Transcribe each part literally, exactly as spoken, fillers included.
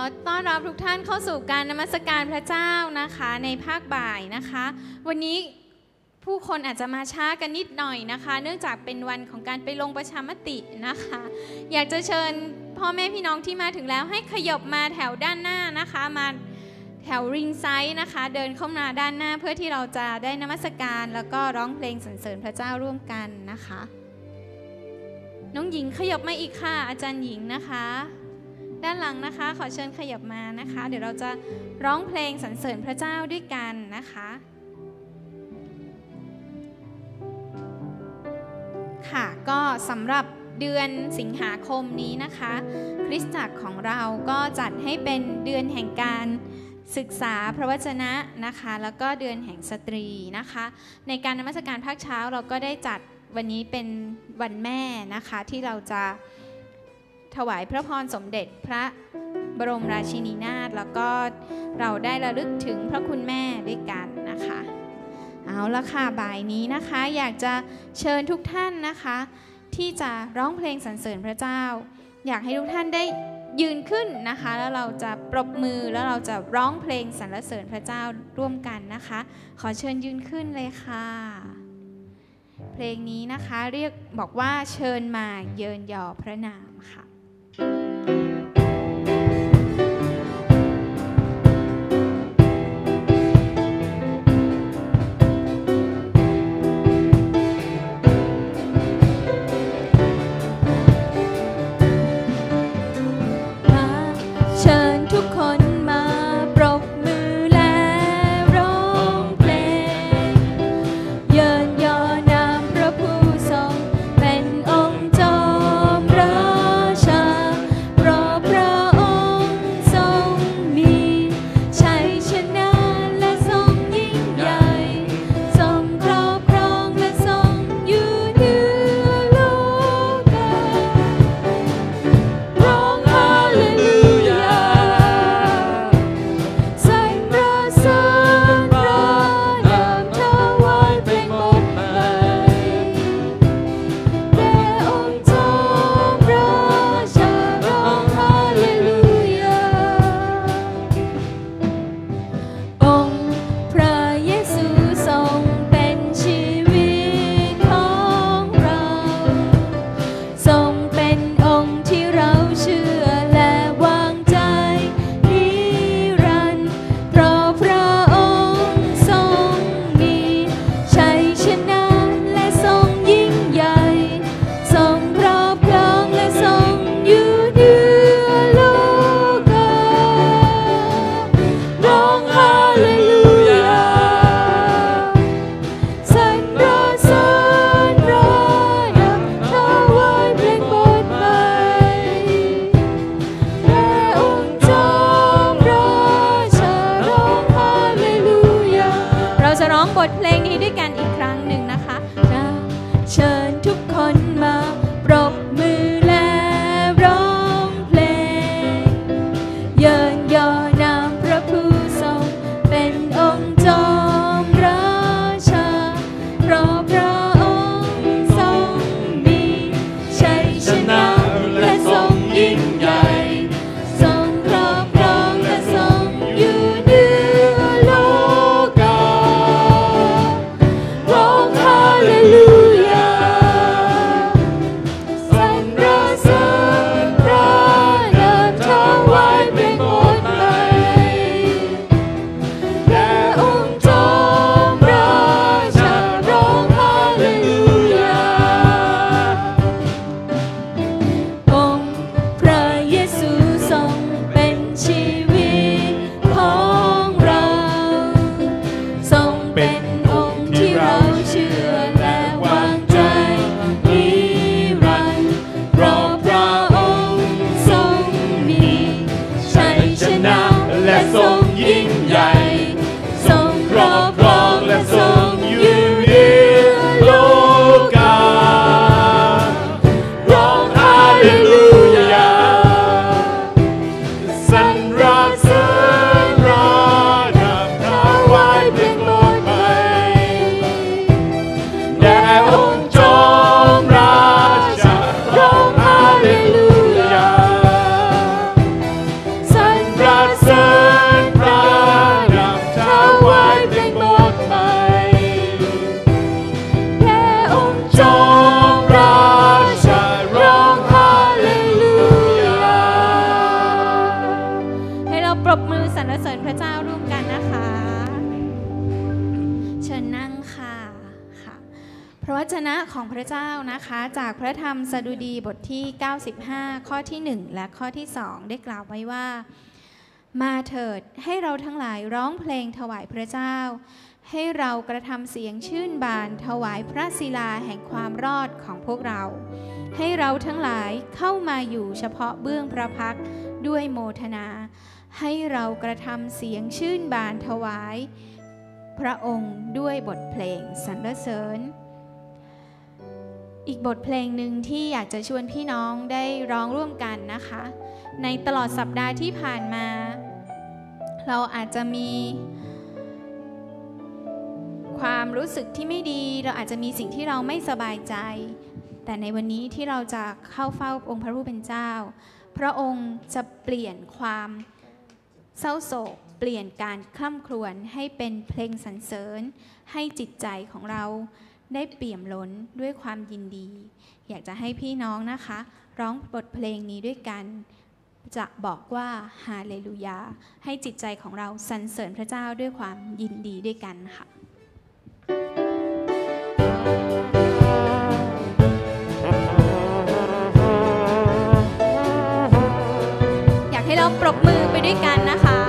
ต้อนรับทุกท่านเข้าสู่การนมัสการพระเจ้านะคะในภาคบ่ายนะคะวันนี้ผู้คนอาจจะมาช้ากันนิดหน่อยนะคะเนื่องจากเป็นวันของการไปลงประชามตินะคะอยากจะเชิญพ่อแม่พี่น้องที่มาถึงแล้วให้ขยับมาแถวด้านหน้านะคะมาแถวริงไซด์นะคะเดินเข้ามาด้านหน้าเพื่อที่เราจะได้นมัสการแล้วก็ร้องเพลงสรรเสริญพระเจ้าร่วมกันนะคะน้องหญิงขยับมาอีกค่ะอาจารย์หญิงนะคะด้านหลังนะคะขอเชิญขยับมานะคะเดี๋ยวเราจะร้องเพลงสรรเสริญพระเจ้าด้วยกันนะคะค่ะก็สำหรับเดือนสิงหาคมนี้นะคะคริสตจักรของเราก็จัดให้เป็นเดือนแห่งการศึกษาพระวจนะนะคะแล้วก็เดือนแห่งสตรีนะคะในการนมัสการภาคเช้าเราก็ได้จัดวันนี้เป็นวันแม่นะคะที่เราจะถวายพระพรสมเด็จพระบรมราชินีนาถแล้วก็เราได้ระลึกถึงพระคุณแม่ด้วยกันนะคะเอาละค่ะบ่ายนี้นะคะอยากจะเชิญทุกท่านนะคะที่จะร้องเพลงสรรเสริญพระเจ้าอยากให้ทุกท่านได้ยืนขึ้นนะคะแล้วเราจะปรบมือแล้วเราจะร้องเพลงสรรเสริญพระเจ้าร่วมกันนะคะขอเชิญยืนขึ้นเลยค่ะเพลงนี้นะคะเรียกบอกว่าเชิญมาเยินยอพระนามค่ะ Hallelujah พระเจ้าร่วมกันนะคะเชิญนั่งค่ะค่ะพระวจนะของพระเจ้านะคะจากพระธรรมสดุดีบทที่เก้าสิบห้าข้อที่หนึ่งและข้อที่สองได้กล่าวไว้ว่ามาเถิดให้เราทั้งหลายร้องเพลงถวายพระเจ้าให้เรากระทำเสียงชื่นบานถวายพระศิลาแห่งความรอดของพวกเราให้เราทั้งหลายเข้ามาอยู่เฉพาะเบื้องพระพักตร์ด้วยโมทนาให้เรากระทำเสียงชื่นบานถวายพระองค์ด้วยบทเพลงสรรเสริญอีกบทเพลงหนึ่งที่อยากจะชวนพี่น้องได้ร้องร่วมกันนะคะในตลอดสัปดาห์ที่ผ่านมาเราอาจจะมีความรู้สึกที่ไม่ดีเราอาจจะมีสิ่งที่เราไม่สบายใจแต่ในวันนี้ที่เราจะเข้าเฝ้าองค์พระผู้เป็นเจ้าพระองค์จะเปลี่ยนความเศร้าโศกเปลี่ยนการคร่ำครวญให้เป็นเพลงสรรเสริญให้จิตใจของเราได้เปี่ยมล้นด้วยความยินดีอยากจะให้พี่น้องนะคะร้องบทเพลงนี้ด้วยกันจะบอกว่าฮาเลลูยาให้จิตใจของเราสรรเสริญพระเจ้าด้วยความยินดีด้วยกันค่ะอยากให้เราปรบมือไปด้วยกันนะคะ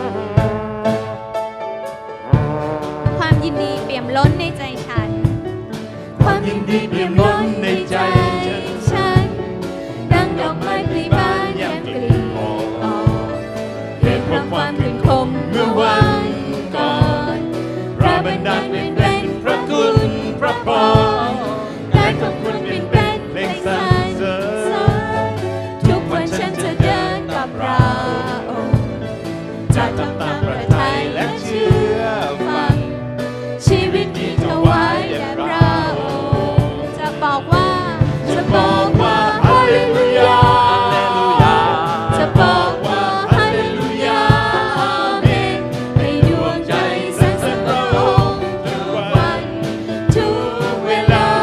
ความยินดีเปี่ยมล้นในใจฉันความยินดีเปี่ยมล้นในใจฉันดังดอกไม้ปลิบานแย้มกลีออกเหตุเพราะความรื่นรมเมื่อวันก่อนพระบันดาลเป็นเป็นพระคุณพระพรการของคุณเป็นเป็นเพลงสรรเสริญทุกวันฉันจะเดินกับพระองค์จะทำตามพระทัยและเชื่อฟังชีวิตที่ถวายแด่พระองค์จะบอกว่าจะบอกว่าฮาเลลูยาจะบอกว่าฮาเลลูยาอาเมนให้ดวงใจสรรเสริญพระองค์ทุกวันทุกเวลา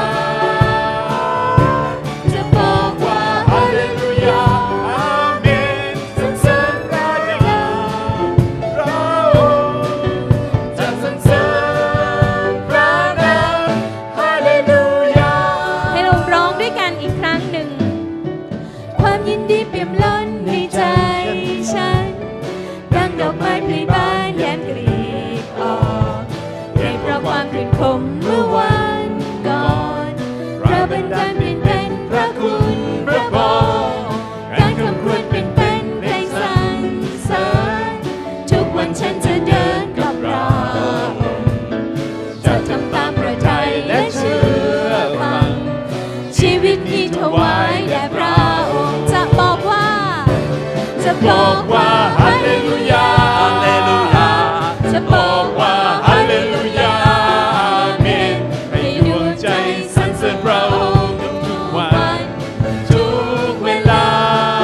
จะบอกว่าฮาเลลูยาอาเมนสรรเสริญพระเจ้าพระองค์จะสรรเสริญพระนามฮาเลลูยาให้เราร้องด้วยกันอีกครั้งหนึ่งความยินดีเปี่ยมล้นในใจฉันดังดอกไม้ปลิบานแย้มกลีบออกเหตุเพราะความรื่นรมเมื่อวันก่อนพระบันดาลเป็นเป็นพระคุณพระพรการคำควรเป็นเป็นเพลงสรรเสริญทุกวันฉันจะเดินกับพระองค์จะทำตามพระทัยและเชื่อฟังชีวิตนี้ถวายแด่พระองค์จะบอกว่าจะบอกว่าฮาเลลูยาฮาเลลูยาจะบอกว่าฮาเลลูยาอาเมนให้ดวงใจสรรเสริญพระองค์ทุกวันทุกเวลา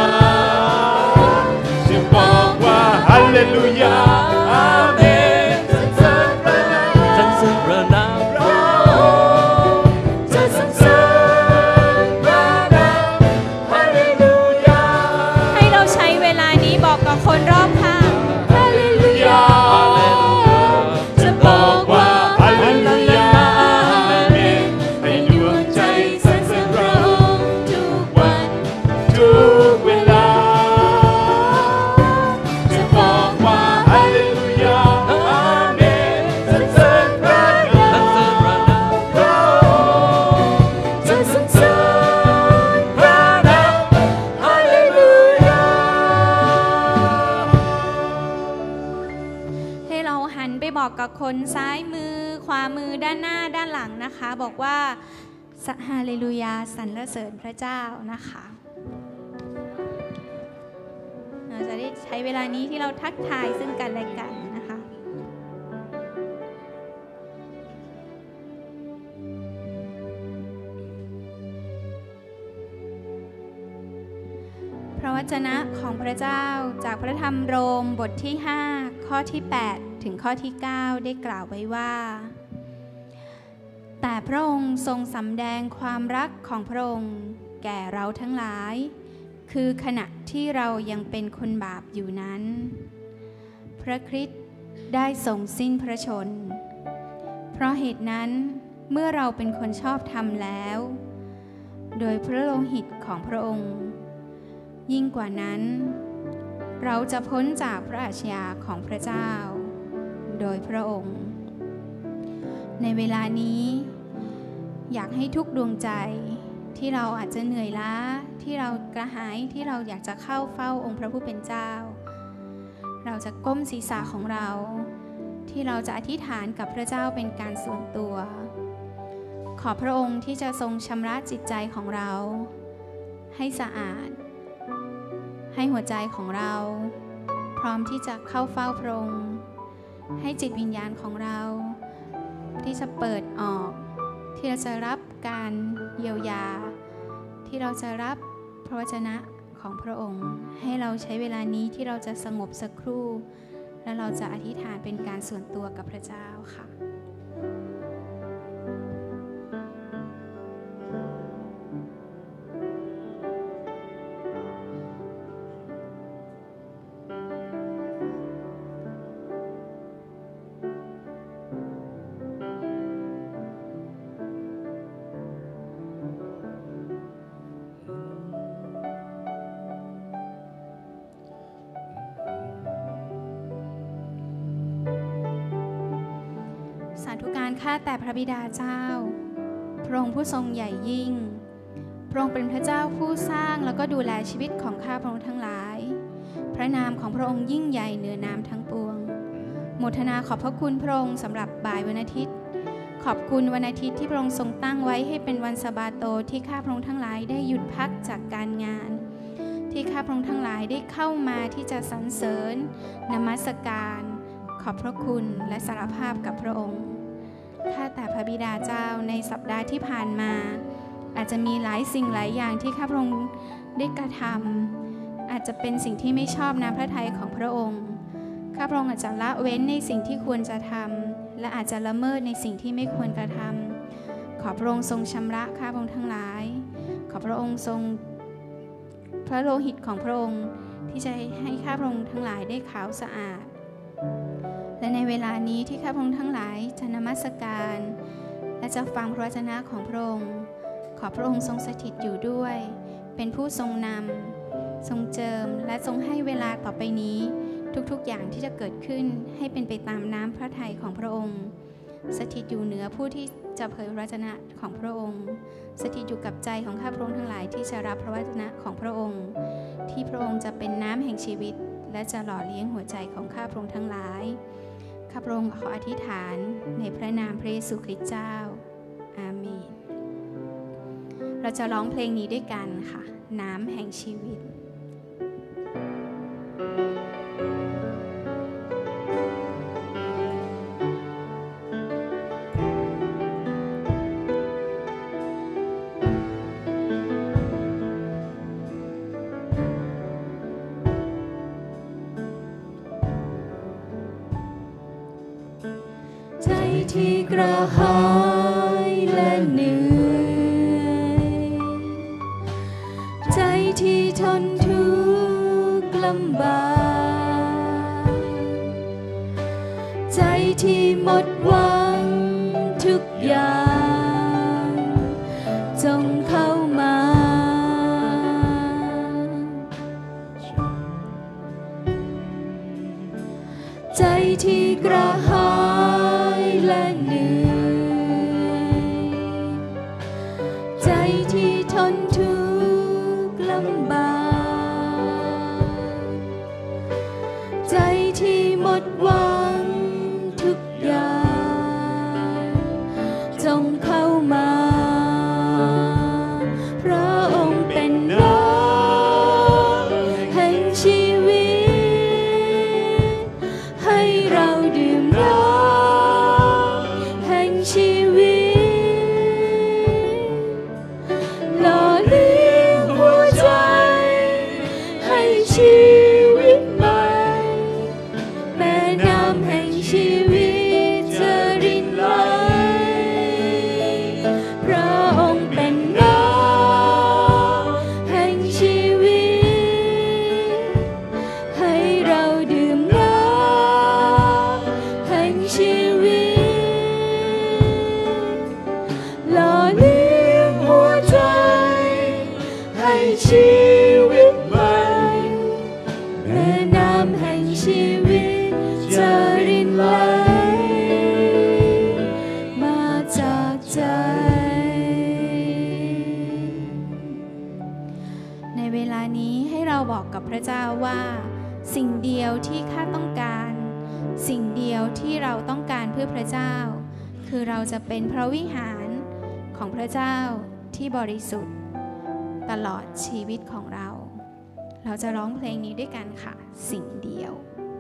จะบอกว่าฮาเลลูยาอาเมนสรรเสริญพระนามสรรเสริญพระนามพระองค์จะสรรเสริญพระนามฮาเลลูยาให้เราใช้เวลานี้บอกกับคนรอบข้างฮาเลลูยาจะบอกว่าฮาเลลูยาอาเมนให้ดวงใจสรรเสริญพระองค์ทุกวันทุกเวลาจะบอกว่าฮาเลลูยาอาเมนสรรเสริญพระนามพระองค์จะสรรเสริญพระนามฮาเลลูยาให้เราหันไปบอกกับคนซ้ายมือขวามือด้านหน้าด้านหลังนะคะบอกว่าฮาเลลูยาสรรเสริญพระเจ้านะคะเราจะได้ใช้เวลานี้ที่เราทักทายซึ่งกันและกันนะคะพระวจนะของพระเจ้าจากพระธรรมโรมบทที่ห้าข้อที่แปดถึงข้อที่เก้าได้กล่าวไว้ว่าแต่พระองค์ทรงสำแดงความรักของพระองค์แก่เราทั้งหลายคือขณะที่เรายังเป็นคนบาปอยู่นั้นพระคริสต์ได้ทรงสิ้นพระชนเพราะเหตุนั้นเมื่อเราเป็นคนชอบธรรมแล้วโดยพระโลหิตของพระองค์ยิ่งกว่านั้นเราจะพ้นจากพระอาชญาของพระเจ้าโดยพระองค์ในเวลานี้อยากให้ทุกดวงใจที่เราอาจจะเหนื่อยล้าที่เรากระหายที่เราอยากจะเข้าเฝ้าองค์พระผู้เป็นเจ้าเราจะก้มศีรษะของเราที่เราจะอธิษฐานกับพระเจ้าเป็นการส่วนตัวขอพระองค์ที่จะทรงชำระจิตใจของเราให้สะอาดให้หัวใจของเราพร้อมที่จะเข้าเฝ้าพระองค์ให้จิตวิญญาณของเราที่จะเปิดออกที่เราจะรับการเยียวยาที่เราจะรับพระวจนะของพระองค์ให้เราใช้เวลานี้ที่เราจะสงบสักครู่และเราจะอธิษฐานเป็นการส่วนตัวกับพระเจ้าค่ะสาธุการข้าแต่พระบิดาเจ้าพระองค์ผู้ทรงใหญ่ยิ่งพระองค์เป็นพระเจ้าผู้สร้างแล้วก็ดูแลชีวิตของข้าพระองค์ทั้งหลายพระนามของพระองค์ยิ่งใหญ่เหนือนามทั้งปวงโมทนาขอบพระคุณพระองค์สำหรับบ่ายวันอาทิตย์ขอบคุณวันอาทิตย์ที่พระองค์ทรงตั้งไว้ให้เป็นวันสะบาโตที่ข้าพระองค์ทั้งหลายได้หยุดพักจากการงานที่ข้าพระองค์ทั้งหลายได้เข้ามาที่จะสรรเสริญนมัสการขอบพระคุณและสารภาพกับพระองค์ข้าแต่พระบิดาเจ้าในสัปดาห์ที่ผ่านมาอาจจะมีหลายสิ่งหลายอย่างที่ข้าพระองค์ได้กระทำอาจจะเป็นสิ่งที่ไม่ชอบน้ำพระทัยของพระองค์ข้าพระองค์อาจจะละเว้นในสิ่งที่ควรจะทำและอาจจะละเมิดในสิ่งที่ไม่ควรกระทำขอพระองค์ทรงชำระข้าพระองค์ทั้งหลายขอพระองค์ทรงพระโลหิตของพระองค์ที่จะให้ข้าพระองค์ทั้งหลายได้ขาวสะอาดและในเวลานี้ที่ข้าพระองค์ทั้งหลายจะนมัสการและจะฟังพระวจนะของพระองค์ขอพระองค์ทรงสถิตอยู่ด้วยเป็นผู้ทรงนำทรงเจิมและทรงให้เวลาต่อไปนี้ทุกๆอย่างที่จะเกิดขึ้นให้เป็นไปตามน้ำพระทัยของพระองค์สถิตอยู่เหนือผู้ที่จะเผยพระวจนะของพระองค์สถิตอยู่กับใจของข้าพระองค์ทั้งหลายที่จะรับพระวจนะของพระองค์ที่พระองค์จะเป็นน้ำแห่งชีวิตและจะหล่อเลี้ยงหัวใจของข้าพระองค์ทั้งหลายข้าพระองค์ขออธิษฐานในพระนามพระเยซูคริสต์เจ้าอาเมนเราจะร้องเพลงนี้ด้วยกันค่ะน้ำแห่งชีวิตที่กระหายและเหนื่อยใจที่ทนทุกข์ลำบากใจที่หมดหวังทุกอย่างจงเข้ามาใจที่กระหายและเหนื่อยใจที่ทนทุกข์ลำบากใจที่หมดหวังทุกอย่างจงเข้ามาพระองค์เป็นน้ำแห่งชีวิตให้เราดื่มน้ำเราบอกกับพระเจ้าว่าสิ่งเดียวที่ข้าต้องการสิ่งเดียวที่เราต้องการเพื่อพระเจ้าคือเราจะเป็นพระวิหารของพระเจ้าที่บริสุทธิ์ตลอดชีวิตของเราเราจะร้องเพลงนี้ด้วยกันค่ะสิ่งเดียว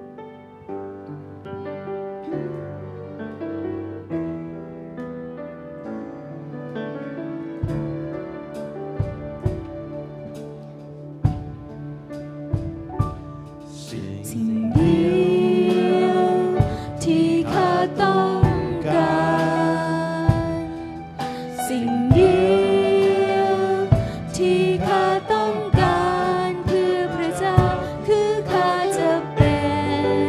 สิ่งเดียวที่ข้าต้องการสิ่งเดียวที่ข้าต้องการเพื่อพระเจ้าคือข้าจะเป็น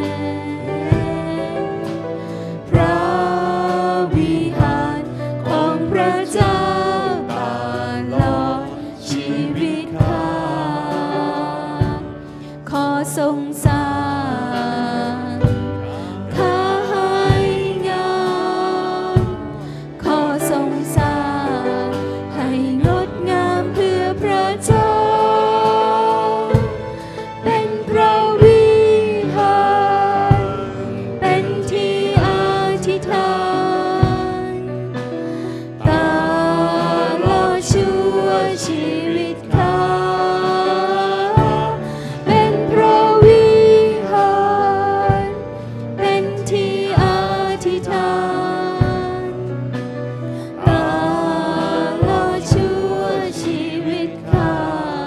พระวิหารของพระเจ้าตลอดชีวิตข้าขอทรงสร้างข้าให้งามขอทรงสร้างให้งดงามเพื่อพระเจ้าเป็นพระวิหารเป็นที่อธิษฐานตลอดชั่วชีวิตข้าเป็นพระวิหารเป็นที่อธิษฐานตลอดชั่วชีวิตข้า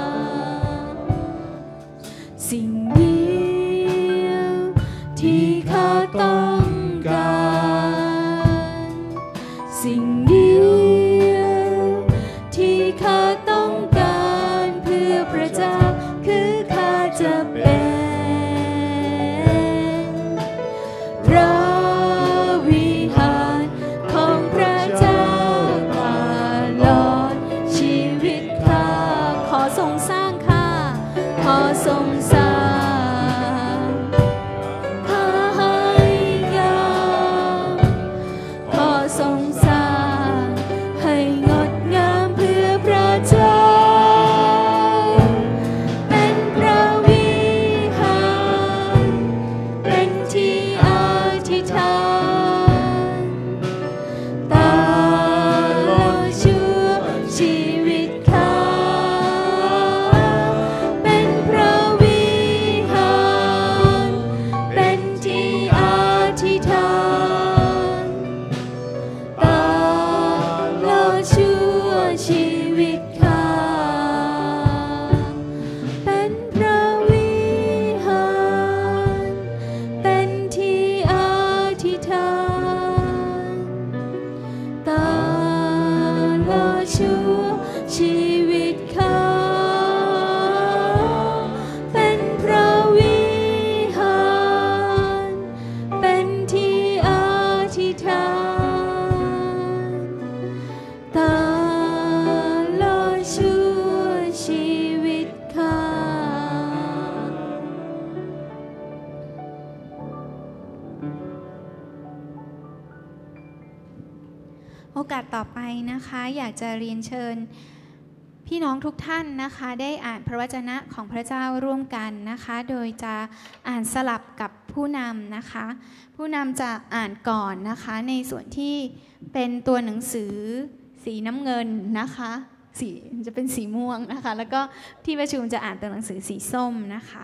สิ่งเดียวที่ข้าต้องการสิ่งเดียวที่ข้าต้องการเพื่อพระเจ้าคือข้าจะเป็นพระวิหารของพระเจ้าตลอดชีวิตข้าขอทรงสร้างข้าขอทรงสร้างข้าให้งามขอทรงสร้างให้งดงามเพื่อพระเจ้าเป็นพระวิหารเป็นที่อธิษฐานตลอดชั่วชีวิตข้าเป็นพระวิหารเป็นที่อธิษฐานตลอดชั่วชีวิตข้าเป็นพระวิหารเป็นที่อธิษฐานตลอดชั่วชีวิตข้าเป็นพระวิหารเป็นที่อธิษฐานตลอดชั่วชีวิตข้าโอกาสต่อไปนะคะอยากจะเรียนเชิญพี่น้องทุกท่านนะคะได้อ่านพระวจนะของพระเจ้าร่วมกันนะคะโดยจะอ่านสลับกับผู้นำนะคะผู้นำจะอ่านก่อนนะคะในส่วนที่เป็นตัวหนังสือสีน้ำเงินนะคะสีจะเป็นสีม่วงนะคะแล้วก็ที่ประชุมจะอ่านตัวหนังสือสีส้มนะคะ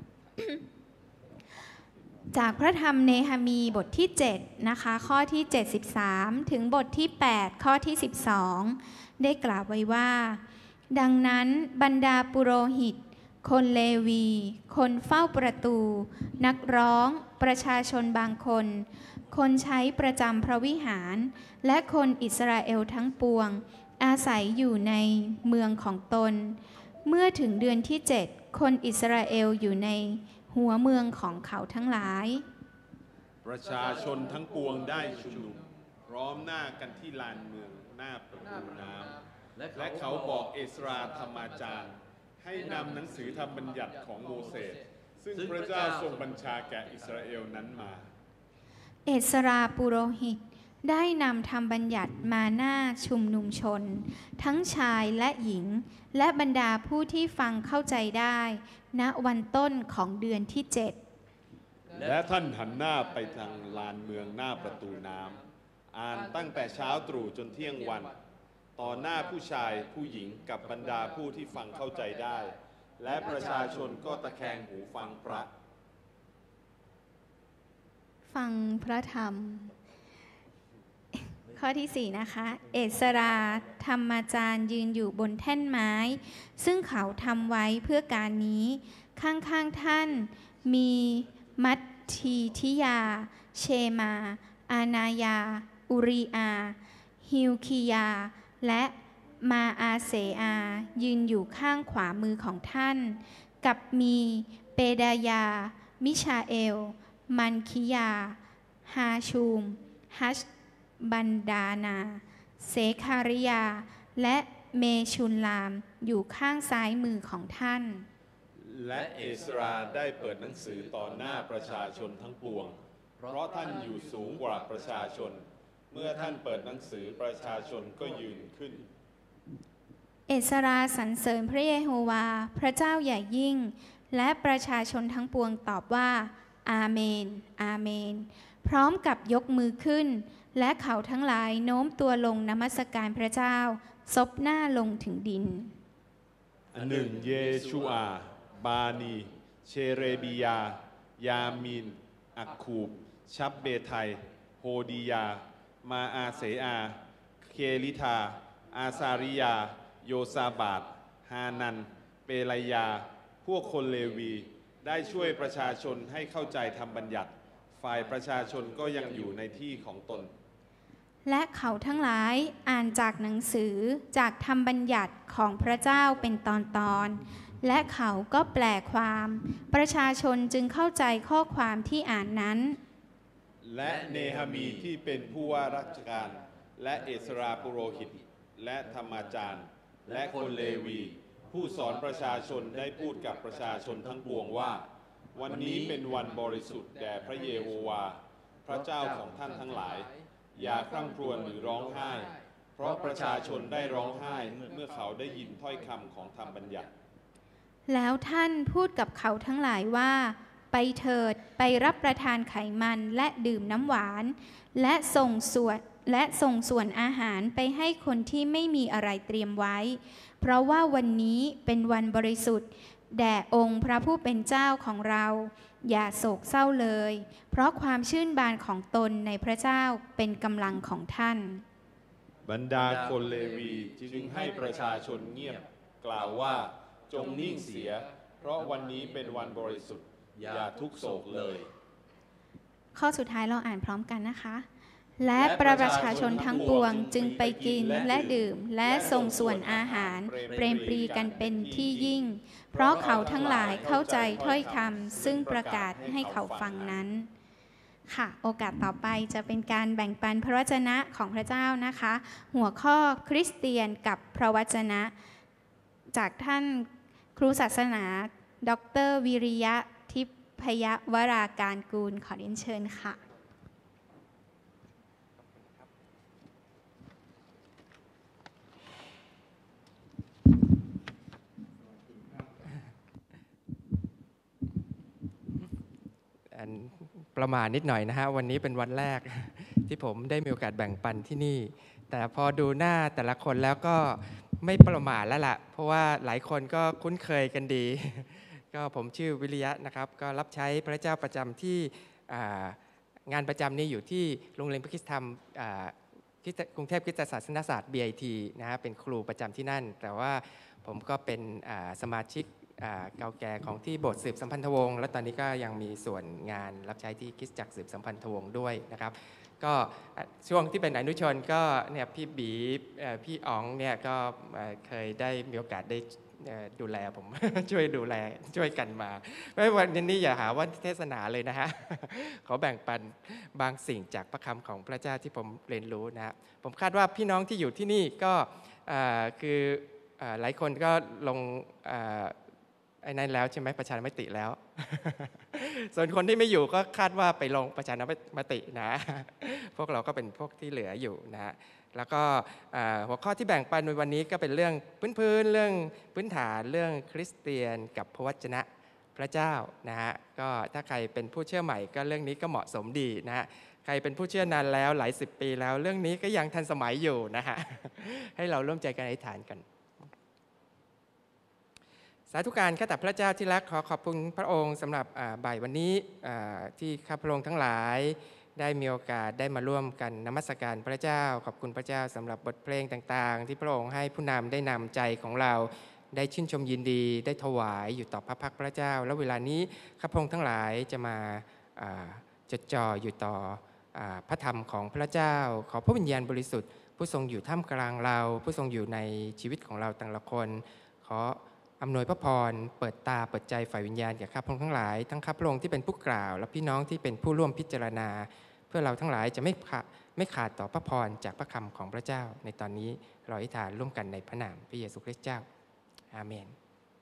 จากพระธรรมเนหะมีบทที่เจ็ดนะคะข้อที่เจ็ดสิบสามถึงบทที่แปดข้อที่สิบสองได้กล่าวไว้ว่าดังนั้นบรรดาปุโรหิตคนเลวี คนเฝ้าประตู นักร้องประชาชนบางคน คนใช้ประจำพระวิหารและคนอิสราเอลทั้งปวงอาศัยอยู่ในเมืองของตนเมื่อถึงเดือนที่เจ็ดคนอิสราเอลอยู่ในหัวเมืองของเขาทั้งหลายประชาชนทั้งปวงได้ชุมนุมพร้อมหน้ากันที่ลานเมืองหน้าประตูน้ำและเขาบอกเอสราธรรมาจารย์ให้นำหนังสือธรรมบัญญัติของโมเสสซึ่งพระเจ้าทรงบัญชาแก่อิสราเอลนั้นมาเอสราปุโรหิตได้นำธรรมบัญญัติมาหน้าชุมนุมชนทั้งชายและหญิงและบรรดาผู้ที่ฟังเข้าใจได้ณวันต้นของเดือนที่เจ็ดและท่านหันหน้าไปทางลานเมืองหน้าประตูน้ำอ่านตั้งแต่เช้าตรู่จนเที่ยงวันต่อหน้าผู้ชายผู้หญิงกับบรรดาผู้ที่ฟังเข้าใจได้และประชาชนก็ตะแคงหูฟังพระฟังพระธรรมข้อที่สี่นะคะ เอสราธรรมาจารย์ยืนอยู่บนแท่นไม้ซึ่งเขาทำไว้เพื่อการนี้ข้างๆท่านมีมัตทีทิยาเชมาอานายาอุริอาฮิวคียาและมาอาเสอายืนอยู่ข้างขวามือของท่านกับมีเปดายามิชาเอลมันคิยาฮาชูมฮัชบันดานาเสคาริยาและเมชุนลามอยู่ข้างซ้ายมือของท่านและเอสราได้เปิดหนังสือต่อหน้าประชาชนทั้งปวงเพราะท่านอยู่สูงกว่าประชาชนเมื่อท่านเปิดหนังสือประชาชนก็ยืนขึ้นเอสราสรรเสริญพระเยโฮวาพระเจ้าใหญ่ยิ่งและประชาชนทั้งปวงตอบว่าอาเมนอาเมนพร้อมกับยกมือขึ้นและเขาทั้งหลายโน้มตัวลงนมัสการพระเจ้าซบหน้าลงถึงดินอันหนึ่งเยชูอาบานีเชเรบียายามินอักคูบชับเบไทโฮดียามาอาเสอาเคลิธาอาซาริยาโยซาบาตฮานันเปลายาพวกคนเลวีได้ช่วยประชาชนให้เข้าใจธรรมบัญญัติฝ่ายประชาชนก็ยังอยู่ในที่ของตนและเขาทั้งหลายอ่านจากหนังสือจากธรรมบัญญัติของพระเจ้าเป็นตอนๆและเขาก็แปลความประชาชนจึงเข้าใจข้อความที่อ่านนั้นและเนหะมีที่เป็นผู้ว่าราชการและเอสราปุโรหิตและธรรมาจารย์และคนเลวีผู้สอนประชาชนได้พูดกับประชาชนทั้งปวงว่าวันนี้เป็นวันบริสุทธิ์แด่พระเยโฮวาพระเจ้าของท่านทั้งหลายอย่าคร่ำครวญหรือร้องไห้เพราะประชาชนได้ร้องไห้เมื่อเขาได้ยินถ้อยคำของธรรมบัญญัติแล้วท่านพูดกับเขาทั้งหลายว่าไปเถิดไปรับประทานไขมันและดื่มน้ำหวานและส่งส่วนและส่งส่วนอาหารไปให้คนที่ไม่มีอะไรเตรียมไว้เพราะว่าวันนี้เป็นวันบริสุทธิ์แด่องค์พระผู้เป็นเจ้าของเราอย่าโศกเศร้าเลยเพราะความชื่นบานของตนในพระเจ้าเป็นกำลังของท่านบรรดาคนเลวีจึงให้ประชาชนเงียบกล่าวว่าจงนิ่งเสียเพราะวันนี้เป็นวันบริสุทธิ์อย่าทุกโศกเลยข้อสุดท้ายเราอ่านพร้อมกันนะคะและประชาชนทั้งปวงจึงไปกินและดื่มและส่งส่วนอาหารเปรมปรีกันเป็นที่ยิ่งเพราะเขาทั้งหลายเข้าใจถ้อยคำซึ่งประกาศให้เขาฟังนั้นค่ะโอกาสต่อไปจะเป็นการแบ่งปันพระวจนะของพระเจ้านะคะหัวข้อคริสเตียนกับพระวจนะจากท่านครูศาสนาดร.วิริยะทิพยวราการกูลขอเรียนเชิญค่ะประมาณนิดหน่อยนะฮะวันนี้เป็นวันแรกที่ผมได้มีโอกาสแบ่งปันที่นี่แต่พอดูหน้าแต่ละคนแล้วก็ไม่ประมาทแล้วล่ะเพราะว่าหลายคนก็คุ้นเคยกันดีก็ผมชื่อวิริยะนะครับก็รับใช้พระเจ้าประจำที่งานประจำนี้อยู่ที่โรงเรียนพระคริสตธรรมกรุงเทพคริสตศาสนศาสตร์ บี ไอ ที นะฮะเป็นครูประจำที่นั่นแต่ว่าผมก็เป็นสมาชิกเก่าแก่ของที่โบสถ์สืบสัมพันธวงศ์และตอนนี้ก็ยังมีส่วนงานรับใช้ที่คริสตจักรสืบสัมพันธวงศ์ด้วยนะครับก็ช่วงที่เป็นอนุชนก็เนี่ยพี่บีพี่อ๋องเนี่ยก็เคยได้มีโอกาสได้ดูแลผม ช่วยดูแลช่วยกันมาไม่วันนี้อย่าหาว่าเทศนาเลยนะฮะ ขอแบ่งปันบางสิ่งจากพระคำของพระเจ้าที่ผมเรียนรู้นะผมคาดว่าพี่น้องที่อยู่ที่นี่ก็คือหลายคนก็ลงไอ้นั่นแล้วใช่ไหมประชามติแล้ว ส่วนคนที่ไม่อยู่ก็คาดว่าไปลงประชามตินะพวกเราก็เป็นพวกที่เหลืออยู่นะแล้วก็หัวข้อที่แบ่งปันในวันนี้ก็เป็นเรื่องพื้นๆเรื่องพื้นฐานเรื่องคริสเตียนกับพระวจนะพระเจ้านะฮะก็ถ้าใครเป็นผู้เชื่อใหม่ก็เรื่องนี้ก็เหมาะสมดีนะฮะใครเป็นผู้เชื่อนานแล้วหลายสิบปีแล้วเรื่องนี้ก็ยังทันสมัยอยู่นะฮะ ให้เราร่วมใจกันอธิษฐานกันสาธุการข้าแต่พระเจ้าที่รักขอขอบคุณพระองค์สำหรับบ่ายวันนี้ที่ข้าพระองค์ทั้งหลายได้มีโอกาสได้มาร่วมกันนมัสการพระเจ้าขอบคุณพระเจ้าสำหรับบทเพลงต่างๆที่พระองค์ให้ผู้นำได้นำใจของเราได้ชื่นชมยินดีได้ถวายอยู่ต่อพระพักพระเจ้าแล้วเวลานี้ข้าพระองค์ทั้งหลายจะมาจดจ่ออยู่ต่อพระธรรมของพระเจ้าขอพระวิญญาณบริสุทธิ์ผู้ทรงอยู่ท่ามกลางเราผู้ทรงอยู่ในชีวิตของเราแต่ละคนขออำนวยพระพรเปิดตาเปิดใจฝ่ายวิญญาณแก่ข้าพระองค์ทั้งหลายทั้งข้าพระองค์ที่เป็นผู้กล่าวและพี่น้องที่เป็นผู้ร่วมพิจารณาเพื่อเราทั้งหลายจะไม่ขาดไม่ขาดต่อพระพรจากพระคำของพระเจ้าในตอนนี้เราอธิษฐานร่วมกันในพระนามพระเยซูคริสต์เจ้าอาเมน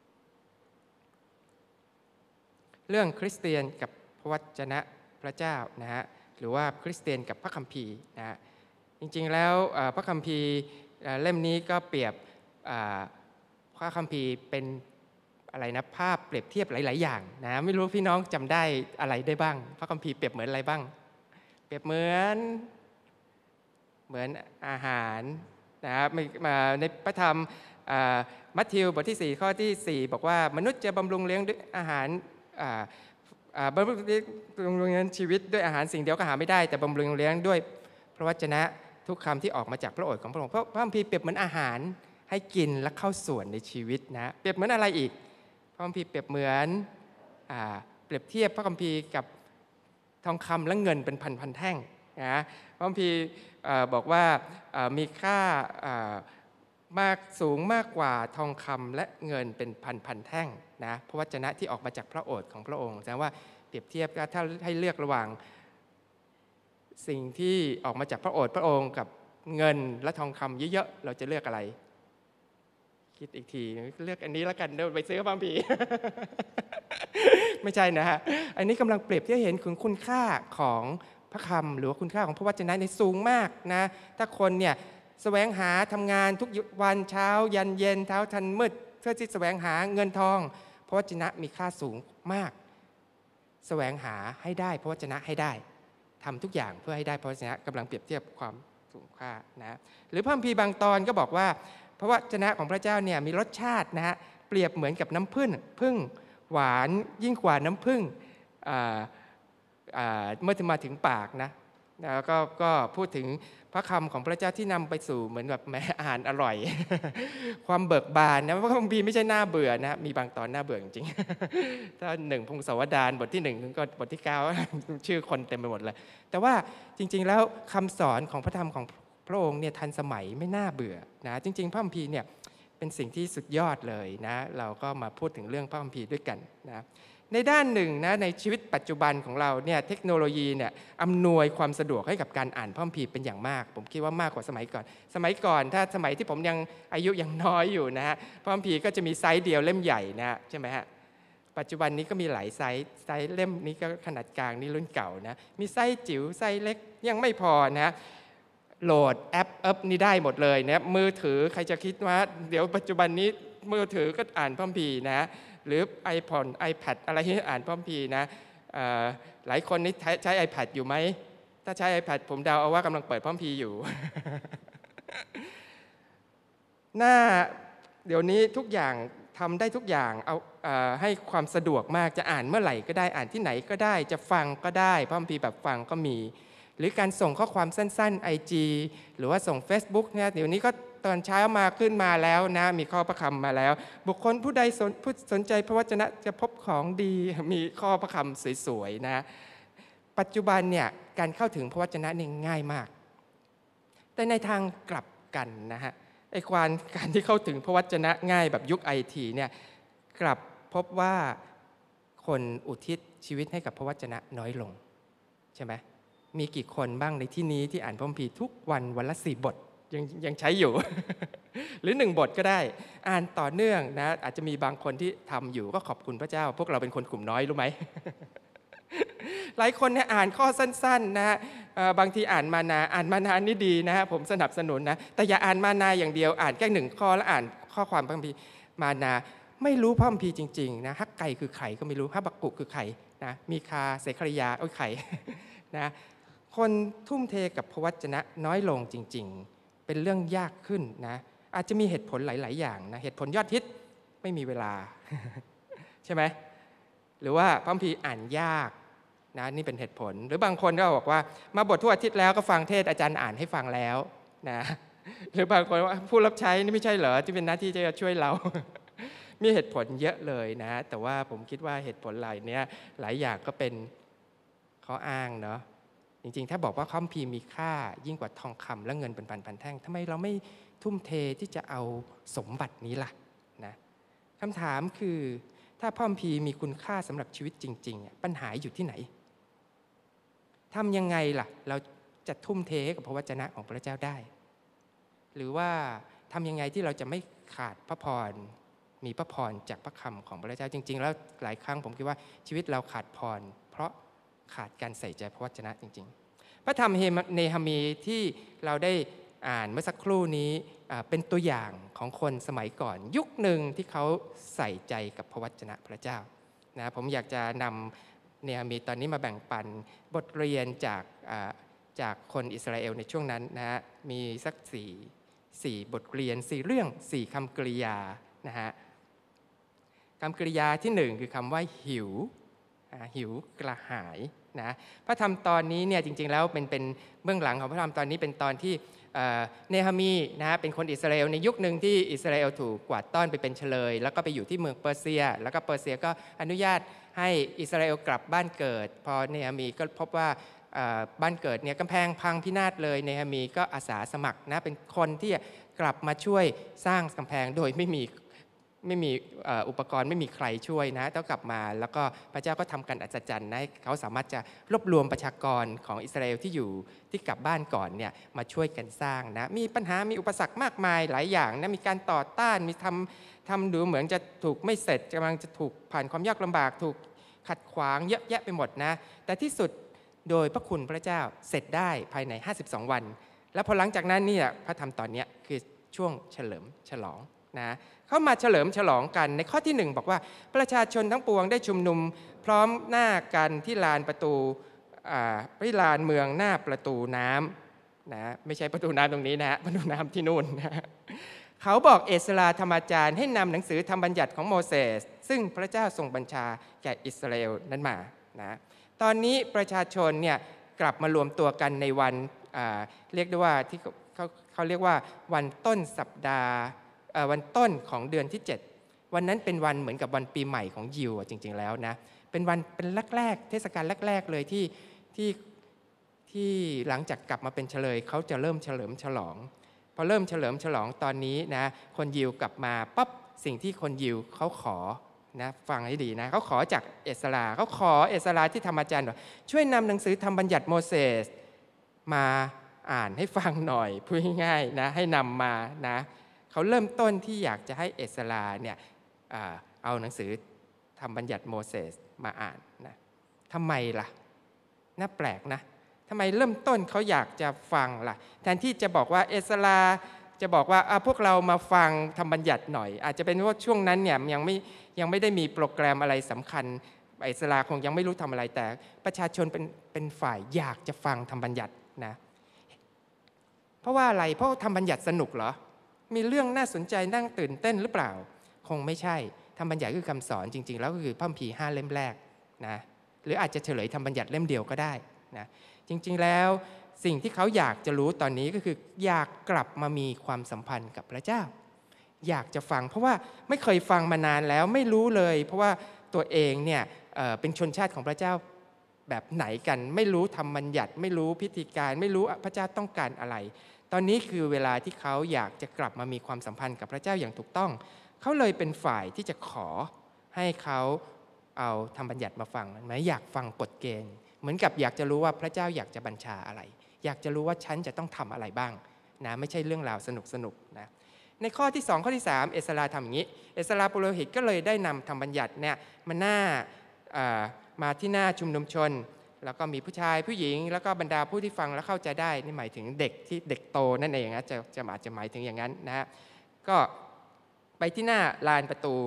เรื่องคริสเตียนกับพระวจนะพระเจ้านะฮะหรือว่าคริสเตียนกับพระคัมภีร์นะฮะจริงๆแล้วพระคัมภีร์เล่มนี้ก็เปรียบพระคัมภีร์เป็นอะไรนะภาพเปรียบเทียบหลายๆอย่างนะไม่รู้พี่น้องจำได้อะไรได้บ้างพระคัมภีร์เปรียบเหมือนอะไรบ้างเปรียบเหมือนเหมือนอาหารนะครับในพระธรรมมัทธิวบทที่สี่ข้อที่สี่บอกว่ามนุษย์จะบำรุงเลี้ยงด้วยอาหารบำรุงเลี้ยงชีวิตด้วยอาหารสิ่งเดียวก็หาไม่ได้แต่บำรุงเลี้ยงด้วยพระวจนะทุกคำที่ออกมาจากพระโอษฐ์ของพระองค์เพราะพระคัมภีร์เปรียบเหมือนอาหารให้กินและเข้าส่วนในชีวิตนะเปรียบเหมือนอะไรอีกพระคัมภีร์เปรียบเหมือนเปรียบเทียบพระคัมภีร์กับทองคำและเงินเป็นพันพันแท่งนะพระคัมภีร์บอกว่ามีค่ามากสูงมากกว่าทองคำและเงินเป็นพันพันแท่งนะพระวจนะที่ออกมาจากพระโอษฐ์ของพระองค์แสดงว่าเปรียบเทียบถ้าให้เลือกระหว่างสิ่งที่ออกมาจากพระโอษฐ์พระองค์กับเงินและทองคำเยอะๆเราจะเลือกอะไรคิดอีกทีเลือกอันนี้แล้วกันเดี๋ยวไปซื้อพระคัมภีร์ ไม่ใช่นะฮะอันนี้กำลังเปรียบเทียบเห็นถึงคุณค่าของพระคำหรือว่าคุณค่าของพระวจนะในสูงมากนะถ้าคนเนี่ยแสวงหาทำงานทุกวันเช้ายันเย็นเช้าทันมืดเพื่อที่แสวงหาเงินทองพระวจนะมีค่าสูงมากแสวงหาให้ได้พระวจนะให้ได้ทำทุกอย่างเพื่อให้ได้พระวจนะกำลังเปรียบเทียบความสูงค่านะหรือพระคัมภีร์บางตอนก็บอกว่าพระวจนะของพระเจ้าเนี่ยมีรสชาตินะฮะเปรียบเหมือนกับน้ำผึ้งผึ้งหวานยิ่งกว่าน้ำผึ้งเมื่อมาถึงปากนะแล้วก็ก็พูดถึงพระคำของพระเจ้าที่นำไปสู่เหมือนแบบแม้อาหารอร่อย ความเบิกบานนะพระคัมภีร์ไม่ใช่น่าเบื่อนะมีบางตอนน่าเบื่อจริงๆ ถ้าหนึ่งพงศาวดารบทที่หนึ่งก็บทที่เก้า ชื่อคนเต็มไปหมดเลยแต่ว่าจริงๆแล้วคำสอนของพระธรรมของพระองค์เนี่ยทันสมัยไม่น่าเบื่อนะจริงๆพระคัมภีร์เนี่ยเป็นสิ่งที่สุดยอดเลยนะเราก็มาพูดถึงเรื่องพระคัมภีร์ด้วยกันนะในด้านหนึ่งนะในชีวิตปัจจุบันของเราเนี่ยเทคโนโลยีเนี่ยอำนวยความสะดวกให้กับการอ่านพระคัมภีร์เป็นอย่างมากผมคิดว่ามากกว่าสมัยก่อนสมัยก่อนถ้าสมัยที่ผมยังอายุยังน้อยอยู่นะฮะพระคัมภีร์ก็จะมีไซส์เดียวเล่มใหญ่นะใช่ไหมฮะปัจจุบันนี้ก็มีหลายไซส์ไซส์เล่มนี้ก็ขนาดกลางนี่รุ่นเก่านะมีไซส์จิ๋วไซส์เล็กยังไม่พอนะโหลดแอปแอปนี่ได้หมดเลยนะมือถือใครจะคิดว่าเดี๋ยวปัจจุบันนี้มือถือก็อ่านพระคัมภีร์นะหรือ iPod iPad อะไรที่อ่านพระคัมภีร์นะหลายคนนี่ใช้ iPad อยู่ไหมถ้าใช้ iPad ผมเดาเอาว่ากำลังเปิดพระคัมภีร์อยู่ หน้าเดี๋ยวนี้ทุกอย่างทำได้ทุกอย่างเอาให้ความสะดวกมากจะอ่านเมื่อไหร่ก็ได้อ่านที่ไหนก็ได้จะฟังก็ได้พระคัมภีร์แบบฟังก็มีหรือการส่งข้อความสั้นๆ ไอ จี หรือว่าส่ง Facebook เนี่ยเดี๋ยวนี้ก็ตอนเช้ามาขึ้นมาแล้วนะมีข้อพระคำมาแล้วบุคคลผู้ใดสนผู้สนใจพระวจนะจะพบของดีมีข้อพระคำสวยๆนะปัจจุบันเนี่ยการเข้าถึงพระวจนะนี่ง่ายมากแต่ในทางกลับกันนะฮะไอ้ความการที่เข้าถึงพระวจนะง่ายแบบยุคไอทีเนี่ยกลับพบว่าคนอุทิศชีวิตให้กับพระวจนะน้อยลงใช่ไหมมีกี่คนบ้างในที่นี้ที่อ่านพระคัมภีร์ทุกวันวันละสี่บทยังยังใช้อยู่ หรือหนึ่งบทก็ได้อ่านต่อเนื่องนะอาจจะมีบางคนที่ทำอยู่ก็ขอบคุณพระเจ้าพวกเราเป็นคนกลุ่มน้อยรู้ไหม หลายคนเนี่ยอ่านข้อสั้นๆนะบางทีอ่านมานาอ่านมานานี่ดีนะฮะผมสนับสนุนนะแต่อย่าอ่านมานาอย่างเดียวอ่านแค่หนึ่งข้อแล้วอ่านข้อความพระคัมภีร์มานาไม่รู้พระคัมภีร์จริงๆนะฮักไก่คือไข่ก็ไม่รู้ฮับบักกุคือไข่นะมีคาเสคาริยาโอ้ยไข่นะคนทุ่มเทกับพระวจนะน้อยลงจริงๆเป็นเรื่องยากขึ้นนะอาจจะมีเหตุผลหลายๆอย่างนะเหตุผลยอดฮิตไม่มีเวลา ใช่ไหมหรือว่าพระคัมภีร์อ่านยากนะนี่เป็นเหตุผลหรือบางคนก็บอกว่ามาบททุกอาทิตย์แล้วก็ฟังเทศอาจารย์อ่านให้ฟังแล้วนะหรือบางคนว่าผู้รับใช้นี่ไม่ใช่เหรอที่เป็นหน้าที่จะช่วยเรา มีเหตุผลเยอะเลยนะแต่ว่าผมคิดว่าเหตุผลหลายเนี้ยหลายอย่างก็เป็นข้ออ้างเนาะจริงๆถ้าบอกว่าคัมภีร์มีค่ายิ่งกว่าทองคำและเงินเป็นพันๆแท่งทำไมเราไม่ทุ่มเทที่จะเอาสมบัตินี้ล่ะนะคำถามคือถ้าคัมภีร์มีคุณค่าสำหรับชีวิตจริงๆปัญหาอยู่ที่ไหนทำยังไงล่ะเราจะทุ่มเทให้กับพระวจนะของพระเจ้าได้หรือว่าทำยังไงที่เราจะไม่ขาดพระพรมีพระพรจากพระคำของพระเจ้าจริงๆแล้วหลายครั้งผมคิดว่าชีวิตเราขาดพรเพราะขาดการใส่ใจพระวจนะจริงๆพระธรรมเนหะมีที่เราได้อ่านเมื่อสักครู่นี้เป็นตัวอย่างของคนสมัยก่อนยุคหนึ่งที่เขาใส่ใจกับพระวจนะพระเจ้านะผมอยากจะนำเนหะมีตอนนี้มาแบ่งปันบทเรียนจากจากคนอิสราเอลในช่วงนั้นนะฮะมีสักสี่สี่บทเรียนสี่เรื่องสี่คำกริยานะฮะคำกริยาที่หนึ่งคือคำว่าหิวหิวกระหายนะพระธรรมตอนนี้เนี่ยจริงๆแล้วเป็นเป็นเบื้องหลังของพระธรรมตอนนี้เป็นตอนที่เนหะมีนะฮะเป็นคนอิสราเอลในยุคหนึ่งที่อิสราเอลถูกกวาดต้อนไปเป็นเฉลยแล้วก็ไปอยู่ที่เมืองเปอร์เซียแล้วก็เปอร์เซียก็อนุญาตให้อิสราเอลกลับบ้านเกิดพอเนหะมีก็พบว่าบ้านเกิดเนี่ยกำแพงพังพินาศเลยเนหะมีก็อาสาสมัครนะเป็นคนที่กลับมาช่วยสร้างกำแพงโดยไม่มีไม่มีอุปกรณ์ไม่มีใครช่วยนะต้องกลับมาแล้วก็พระเจ้าก็ทำการอัศจรรย์นะเขาสามารถจะรวบรวมประชากรของอิสราเอลที่อยู่ที่กลับบ้านก่อนเนี่ยมาช่วยกันสร้างนะมีปัญหามีอุปสรรคมากมายหลายอย่างนะมีการต่อต้านมีทำทำดูเหมือนจะถูกไม่เสร็จกำลังจะถูกผ่านความยากลำบากถูกขัดขวางเยอะแยะไปหมดนะแต่ที่สุดโดยพระคุณพระเจ้าเสร็จได้ภายในห้าสิบสองวันแล้วพอหลังจากนั้นเนี่ยพระธรรมตอนนี้คือช่วงเฉลิมฉลองนะเขามาเฉลิมฉลองกันในข้อที่หนึ่งบอกว่าประชาชนทั้งปวงได้ชุมนุมพร้อมหน้ากันที่ลานประตูที่ลานเมืองหน้าประตูน้ำนะไม่ใช่ประตูน้ำตรงนี้นะประตูน้ำที่นู่นนะเขาบอกเอสราธรรมอาจารย์ให้นำหนังสือธรรมบัญญัติของโมเสสซึ่งพระเจ้าทรงบัญชาแก่อิสราเอลนั้นมานะตอนนี้ประชาชนเนี่ยกลับมารวมตัวกันในวันเรียกได้ว่าที่เขาเขาเรียกว่าวันต้นสัปดาห์วันต้นของเดือนที่เจ็ดวันนั้นเป็นวันเหมือนกับวันปีใหม่ของยิวจริงๆแล้วนะเป็นวันเป็นแรกๆเทศกาลแรกๆเลยที่ที่ที่หลังจากกลับมาเป็นเฉลยเขาจะเริ่มเฉลิมฉลองพอเริ่มเฉลิมฉลองตอนนี้นะคนยิวกลับมาปั๊บสิ่งที่คนยิวเขาขอนะฟังให้ดีนะเขาขอจากเอสราเขาขอเอสราที่ธรรมอาจารย์ว่าช่วยนำหนังสือธรรมบัญญัติโมเสสมาอ่านให้ฟังหน่อยพูดง่ายๆนะให้นำมานะเขาเริ่มต้นที่อยากจะให้เอสราเนี่ยเอาหนังสือธรรมบัญญัติโมเสสมาอ่านนะทำไมล่ะน่าแปลกนะทำไมเริ่มต้นเขาอยากจะฟังล่ะแทนที่จะบอกว่าเอสราจะบอกว่าพวกเรามาฟังธรรมบัญญัติหน่อยอาจจะเป็นว่าช่วงนั้นเนี่ยยังไม่ยังไม่ได้มีโปรแกรมอะไรสำคัญเอสราคงยังไม่รู้ทำอะไรแต่ประชาชนเป็นเป็นฝ่ายอยากจะฟังธรรมบัญญัตินะเพราะว่าอะไรเพราะธรรมบัญญัติสนุกเหรอมีเรื่องน่าสนใจนั่งตื่นเต้นหรือเปล่าคงไม่ใช่ธรรมบัญญัติคือคำสอนจริงๆแล้วก็คือพระคัมภีร์ห้าเล่มแรกนะหรืออาจจะเฉลยธรรมบัญญัติเล่มเดียวก็ได้นะจริงๆแล้วสิ่งที่เขาอยากจะรู้ตอนนี้ก็คืออยากกลับมามีความสัมพันธ์กับพระเจ้าอยากจะฟังเพราะว่าไม่เคยฟังมานานแล้วไม่รู้เลยเพราะว่าตัวเองเนี่ย เอ่อ เป็นชนชาติของพระเจ้าแบบไหนกันไม่รู้ธรรมบัญญัติไม่รู้พิธีการไม่รู้พระเจ้าต้องการอะไรตอนนี้คือเวลาที่เขาอยากจะกลับมามีความสัมพันธ์กับพระเจ้าอย่างถูกต้องเขาเลยเป็นฝ่ายที่จะขอให้เขาเอาธรรมบัญญัติมาฟังไหมอยากฟังกฎเกณฑ์เหมือนกับอยากจะรู้ว่าพระเจ้าอยากจะบัญชาอะไรอยากจะรู้ว่าฉันจะต้องทำอะไรบ้างนะไม่ใช่เรื่องราวสนุกสนุกนะในข้อที่สองข้อที่สามเอสราทำอย่างนี้เอสราปุโรหิตก็เลยได้นำธรรมบัญญัติเนี่ยมาหน้ามาที่หน้าชุมนุมชนแล้วก็มีผู้ชายผู้หญิงแล้วก็บรรดาผู้ที่ฟังแล้วเข้าใจได้นี่หมายถึงเด็กที่เด็กโตนั่นเองนะจะจะอาจจะหมายถึงอย่างนั้นนะฮะก็ไปที่หน้าลานประตู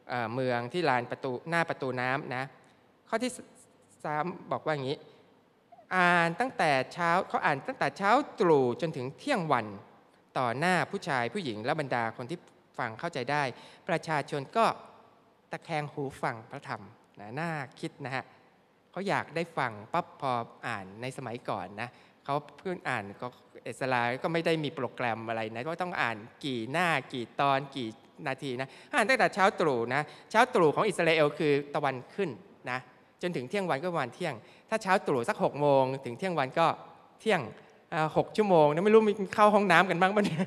เมืองที่ลานประตูหน้าประตูน้ำนะข้อที่สามบอกว่าอย่างนี้อ่านตั้งแต่เช้าเขาอ่านตั้งแต่เช้าตรู่จนถึงเที่ยงวันต่อหน้าผู้ชายผู้หญิงและบรรดาคนที่ฟังเข้าใจได้ประชาชนก็ตะแคงหูฟังพระธรรมนะน่าคิดนะฮะเขาอยากได้ฟังปั๊บพออ่านในสมัยก่อนนะเขาเพิ่งอ่านก็เอสลาก็ไม่ได้มีโปรแกรมอะไรนะว่าต้องอ่านกี่หน้ากี่ตอนกี่นาทีนะอ่านตั้งแต่เช้าตรู่นะเช้าตรู่ของอิสราเอลคือตะวันขึ้นนะจนถึงเที่ยงวันก็ประมาณเที่ยงถ้าเช้าตรู่สักหกโมงถึงเที่ยงวันก็เที่ยงหกชั่วโมงนะไม่รู้มีเข้าห้องน้ำกันบ้างปะเนี่ย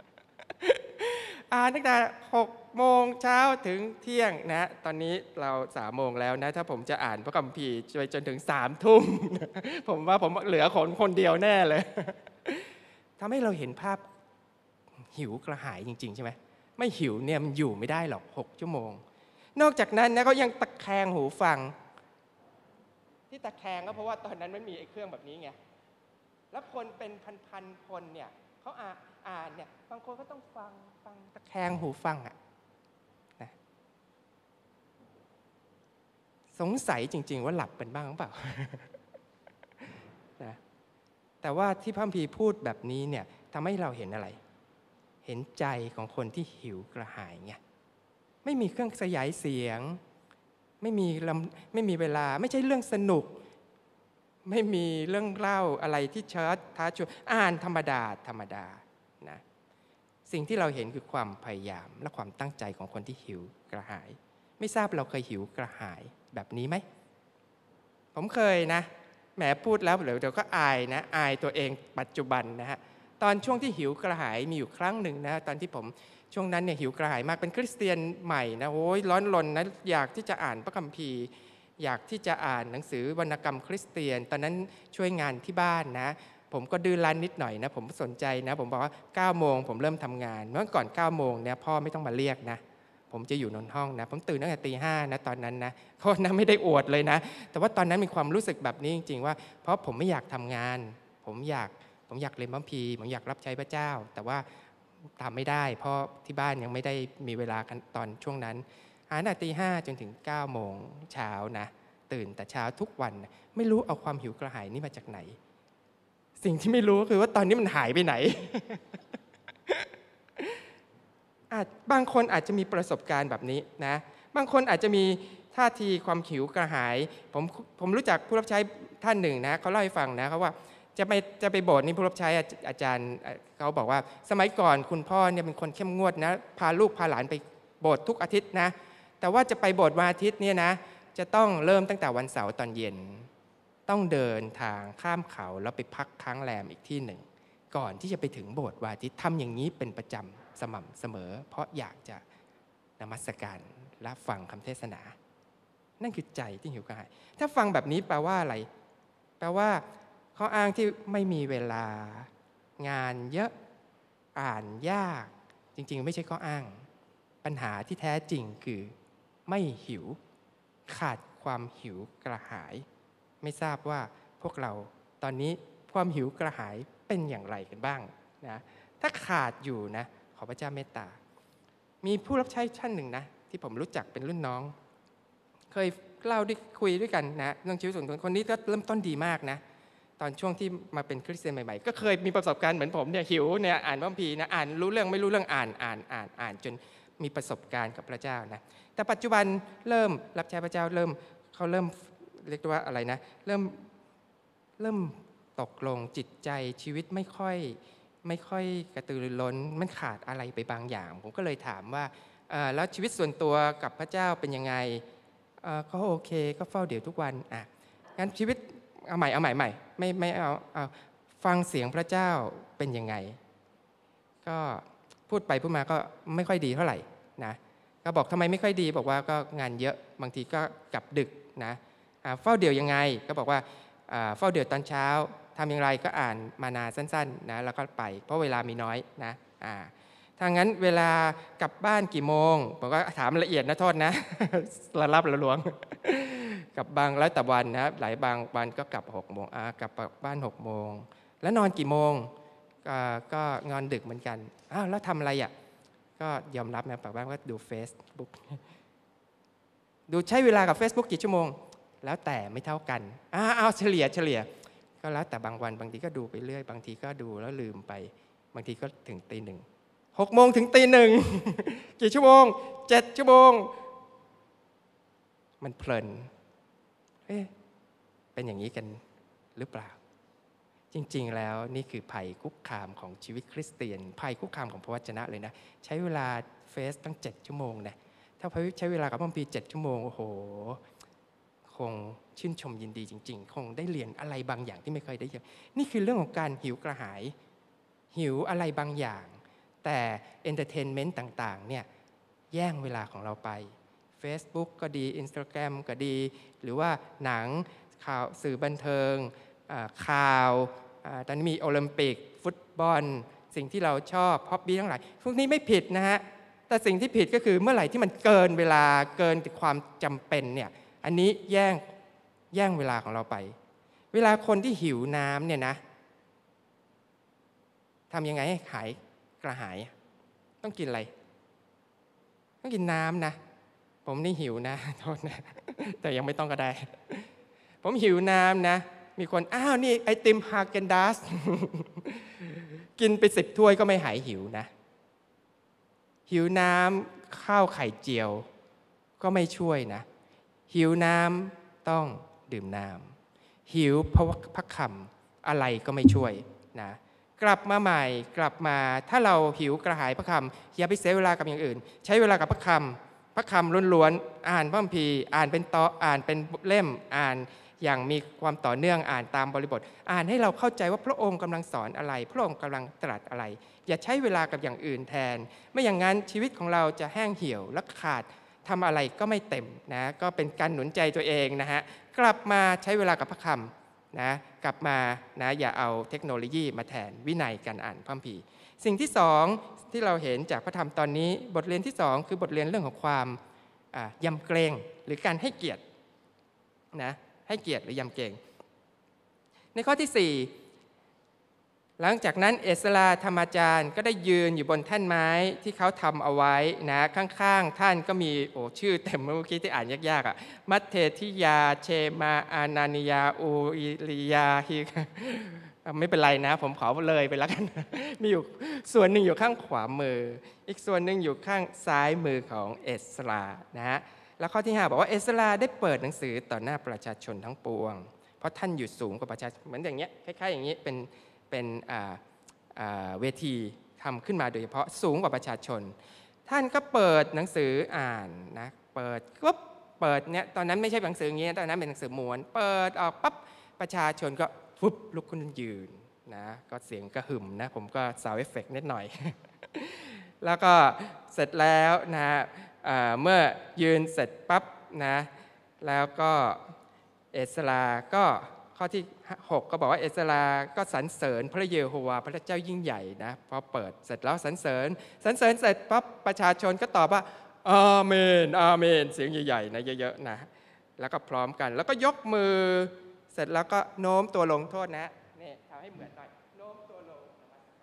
อ่านตั้งแต่หกโมงเช้าถึงเที่ยงนะตอนนี้เราสามโมงแล้วนะถ้าผมจะอ่านพระคัมภีร์ไปจนถึงสามทุ่มผมว่าผมเหลือคนคนเดียวแน่เลยทำให้เราเห็นภาพหิวกระหายจริงๆใช่ไหมไม่หิวเนี่ยมันอยู่ไม่ได้หรอกหกชั่วโมงนอกจากนั้นนะเขายังตะแคงหูฟังที่ตะแคงก็เพราะว่าตอนนั้นมันมีไอ้เครื่องแบบนี้ไงแล้วคนเป็นพันๆคนเนี่ยเขาอ่านอ่านเนี่ยบางคนก็ต้องฟังฟังตะแคงหูฟังอ่ะนะสงสัยจริงๆว่าหลับเป็นบ้างหรือเปล่า นะแต่ว่าที่พระคัมภีร์พูดแบบนี้เนี่ยทำให้เราเห็นอะไรเห็นใจของคนที่หิวกระหายไงไม่มีเครื่องขยายเสียงไม่มีไม่มีเวลาไม่ใช่เรื่องสนุกไม่มีเรื่องเล่าอะไรที่เชิดท้าชวนอ่านธรรมดาธรรมดานะสิ่งที่เราเห็นคือความพยายามและความตั้งใจของคนที่หิวกระหายไม่ทราบเราเคยหิวกระหายแบบนี้ไหมผมเคยนะแหมพูดแล้วเดี๋ยวเดี๋ยวก็อายนะอายตัวเองปัจจุบันนะฮะตอนช่วงที่หิวกระหายมีอยู่ครั้งหนึ่งนะตอนที่ผมช่วงนั้นเนี่ยหิวกระหายมากเป็นคริสเตียนใหม่นะโอ้ยร้อนรนนะอยากที่จะอ่านพระคัมภีร์อยากที่จะอ่านหนังสือวรรณกรรมคริสเตียนตอนนั้นช่วยงานที่บ้านนะผมก็ดื้อรั้นนิดหน่อยนะผมสนใจนะผมบอกว่าเก้าโมงผมเริ่มทำงานเมื่อก่อนเก้าโมงเนี่ยพ่อไม่ต้องมาเรียกนะผมจะอยู่นอนห้องนะผมตื่นตั้งแต่ตีห้านะตอนนั้นนะโทษนะไม่ได้อวดเลยนะแต่ว่าตอนนั้นมีความรู้สึกแบบนี้จริงๆว่าเพราะผมไม่อยากทำงานผมอยากผมอยากเรียนพระคัมภีร์ผมอยากรับใช้พระเจ้าแต่ว่าทำไม่ได้เพราะที่บ้านยังไม่ได้มีเวลาตอนช่วงนั้นอ่านตั้งแต่ตีห้าจนถึงเก้าโมงเช้านะตื่นแต่เช้าทุกวันไม่รู้เอาความหิวกระหายนี่มาจากไหนสิ่งที่ไม่รู้คือว่าตอนนี้มันหายไปไหน อาจบางคนอาจจะมีประสบการณ์แบบนี้นะบางคนอาจจะมีท่าทีความหิวกระหายผมผมรู้จักผู้รับใช้ท่านหนึ่งนะเขาเล่าให้ฟังนะเขาว่าจะไปจะไปโบสถ์นี่ผู้รับใช้อาจารย์เขาบอกว่าสมัยก่อนคุณพ่อเนี่ยเป็นคนเข้มงวดนะพาลูกพาหลานไปโบสถ์ทุกอาทิตย์นะแต่ว่าจะไปโบสถ์วันอาทิตย์เนี่ยนะจะต้องเริ่มตั้งแต่วันเสาร์ตอนเย็นต้องเดินทางข้ามเขาแล้วไปพักค้างแรมอีกที่หนึ่งก่อนที่จะไปถึงโบสถ์วันอาทิตย์ทำอย่างนี้เป็นประจำสม่ำเสมอเพราะอยากจะนมัสการและฟังคำเทศนานั่นคือใจที่หิวกระหายถ้าฟังแบบนี้แปลว่าอะไรแปลว่าข้ออ้างที่ไม่มีเวลางานเยอะอ่านยากจริงๆไม่ใช่ข้ออ้างปัญหาที่แท้จริงคือไม่หิวขาดความหิวกระหายไม่ทราบว่าพวกเราตอนนี้ความหิวกระหายเป็นอย่างไรกันบ้างนะถ้าขาดอยู่นะขอพระเจ้าเมตตามีผู้รับใช้ท่านหนึ่งนะที่ผมรู้จักเป็นรุ่นน้องเคยเล่าด้วยคุยด้วยกันนะเรื่องชีวิตส่วนตัวคนนี้ก็เริ่มต้นดีมากนะตอนช่วงที่มาเป็นคริสเตียนใหม่ๆก็เคยมีประสบการณ์เหมือนผมเนี่ยหิวเนี่ยอ่านพระคัมภีร์นะอ่านรู้เรื่องไม่รู้เรื่องอ่านอ่านอ่านอ่านจนมีประสบการณ์กับพระเจ้านะแต่ปัจจุบันเริ่มรับใช้พระเจ้าเริ่มเขาเริ่มเรียกว่าอะไรนะเริ่มเริ่มตกลงจิตใจชีวิตไม่ค่อยไม่ค่อยกระตือรือร้นมันขาดอะไรไปบางอย่างผมก็เลยถามว่าแล้วชีวิตส่วนตัวกับพระเจ้าเป็นยังไงก็โอเคก็เฝ้าเดี๋ยวทุกวันอ่ะงั้นชีวิตเอาใหม่เอาใหม่ใหม่ไม่ไม่เอาเอาฟังเสียงพระเจ้าเป็นยังไงก็พูดไปพูดมาก็ไม่ค่อยดีเท่าไหร่นะก็บอกทำไมไม่ค่อยดีบอกว่าก็งานเยอะบางทีก็กลับดึกนะเฝ้าเดี่ยวยังไงก็บอกว่าเฝ้าเดี่ยวตอนเช้าทำอย่างไรก็อ่านมานาสั้นๆนะแล้วก็ไปเพราะเวลามีน้อยนะถ้างั้นเวลากลับบ้านกี่โมงผมก็ถามละเอียดนะโทษนะระลับระลวงกลับบางแล้วแต่วันนะหลายบางวันก็กลับหกโมงกลับบ้านหกโมงแล้วนอนกี่โมงก็นอนดึกเหมือนกันอ้าวแล้วทำอะไรอ่ะก็ยอมรับนะปากบ้านก็ดู Facebook ดูใช้เวลากับ Facebook กี่ชั่วโมงแล้วแต่ไม่เท่ากันอ้าเอาเฉลี่ยเฉลี่ยก็แล้วแต่บางวันบางทีก็ดูไปเรื่อยบางทีก็ดูแล้วลืมไปบางทีก็ถึงตีหนึ่งหกโมงถึงตีหนึ่งกี่ชั่วโมงเจ็ดชั่วโมงมันเพลินเอ๊ะเป็นอย่างนี้กันหรือเปล่าจริงๆแล้วนี่คือภัยคุกคามของชีวิตคริสเตียนภัยคุกคามของพระวจนะเลยนะใช้เวลาเฟซตั้งเจ็ดชั่วโมงนะถ้าพระใช้เวลากับพระคัมภีร์เจ็ดชั่วโมงโอ้โหคงชื่นชมยินดีจริงๆคงได้เรียนอะไรบางอย่างที่ไม่เคยได้เรียนนี่คือเรื่องของการหิวกระหายหิวอะไรบางอย่างแต่เอนเตอร์เทนเมนต์ต่างๆเนี่ยแย่งเวลาของเราไป Facebook ก็ดี Instagram ก็ดีหรือว่าหนังข่าวสื่อบันเทิงข่าวตอนนี้มีโอลิมปิกฟุตบอลสิ่งที่เราชอบฮอบบี้ทั้งหลายพวกนี้ไม่ผิดนะฮะแต่สิ่งที่ผิดก็คือเมื่อไหร่ที่มันเกินเวลาเกินความจำเป็นเนี่ยอันนี้แย่งแย่งเวลาของเราไปเวลาคนที่หิวน้ำเนี่ยนะทำยังไงให้หายกระหายต้องกินอะไรต้องกินน้ำนะผมนี่หิวนะโทษนะแต่ยังไม่ต้องก็ได้ผมหิวน้ำนะมีคนอ้าวนี่ไอติมฮาเกนดัสกินไปสิบถ้วยก็ไม่หายหิวนะหิวน้ำข้าวไข่เจียวก็ไม่ช่วยนะหิวน้ำต้องดื่มน้ำหิวเพราะพระคำอะไรก็ไม่ช่วยนะกลับมาใหม่กลับมาถ้าเราหิวกระหายพระคำอย่าไปเสียเวลากับอย่างอื่นใช้เวลากับพระคำพระคำล้วนๆอ่านพระคัมภีร์อ่านเป็นตออ่านเป็นเล่มอ่านอย่างมีความต่อเนื่องอ่านตามบริบทอ่านให้เราเข้าใจว่าพระองค์กำลังสอนอะไรพระองค์กำลังตรัสอะไรอย่าใช้เวลากับอย่างอื่นแทนไม่อย่างนั้นชีวิตของเราจะแห้งเหี่ยวและขาดทำอะไรก็ไม่เต็มนะก็เป็นการหนุนใจตัวเองนะฮะกลับมาใช้เวลากับพระคำนะกลับมานะอย่าเอาเทคโนโลยีมาแทนวินัยการอ่านพระคัมภีร์สิ่งที่สองที่เราเห็นจากพระธรรมตอนนี้บทเรียนที่สองคือบทเรียนเรื่องของความยำเกรงหรือการให้เกียรตินะให้เกียรติหรือยำเกรงในข้อที่สี่หลังจากนั้นเอสราธรรมอาจารย์ก็ได้ยืนอยู่บนแท่นไม้ที่เขาทำเอาไว้นะข้างๆท่านก็มีโอ้ชื่อเต็มเมื่อกี้ที่อ่านยากๆอ่ะมัทเทธิยาเชมาอานานิยาอูอิลิยาฮิไม่เป็นไรนะผมขอเลยไปแล้วกันมีอยู่ส่วนหนึ่งอยู่ข้างขวามืออีกส่วนหนึ่งอยู่ข้างซ้ายมือของเอสรานะฮะแล้วข้อที่ห้าบอกว่าเอสราได้เปิดหนังสือต่อหน้าประชาชนทั้งปวงเพราะท่านอยู่สูงกว่าประชาชนเหมือนอย่างเงี้ยคล้ายๆอย่างนี้เป็นเป็นเวทีทำขึ้นมาโดยเฉพาะสูงกว่าประชาชนท่านก็เปิดหนังสืออ่านนะเปิดก็เปิดเนี่ยตอนนั้นไม่ใช่หนังสืออย่างนี้ตอนนั้นเป็นหนังสือม้วนเปิดออกปั๊บประชาชนก็ฟุบลุกขึ้นยืนนะก็เสียงกระหึ่มนะผมก็ซาวด์เอฟเฟกต์นิดหน่อย แล้วก็เสร็จแล้วนะเมื่อยืนเสร็จปั๊บนะแล้วก็เอสราก็ข้อที่หกก็บอกว่าเอสราก็สรรเสริญพระเยโฮวาห์พระเจ้ายิ่งใหญ่นะพอเปิดเสร็จแล้วสรรเสริญสรรเสริญเสร็จปั๊บประชาชนก็ตอบว่าอาเมนอาเมนเสียงใหญ่ๆนะเยอะๆนะแล้วก็พร้อมกันแล้วก็ยกมือเสร็จแล้วก็โน้มตัวลงโทษนะนี่ทำให้เหมือนหน่อยโน้มตัวลง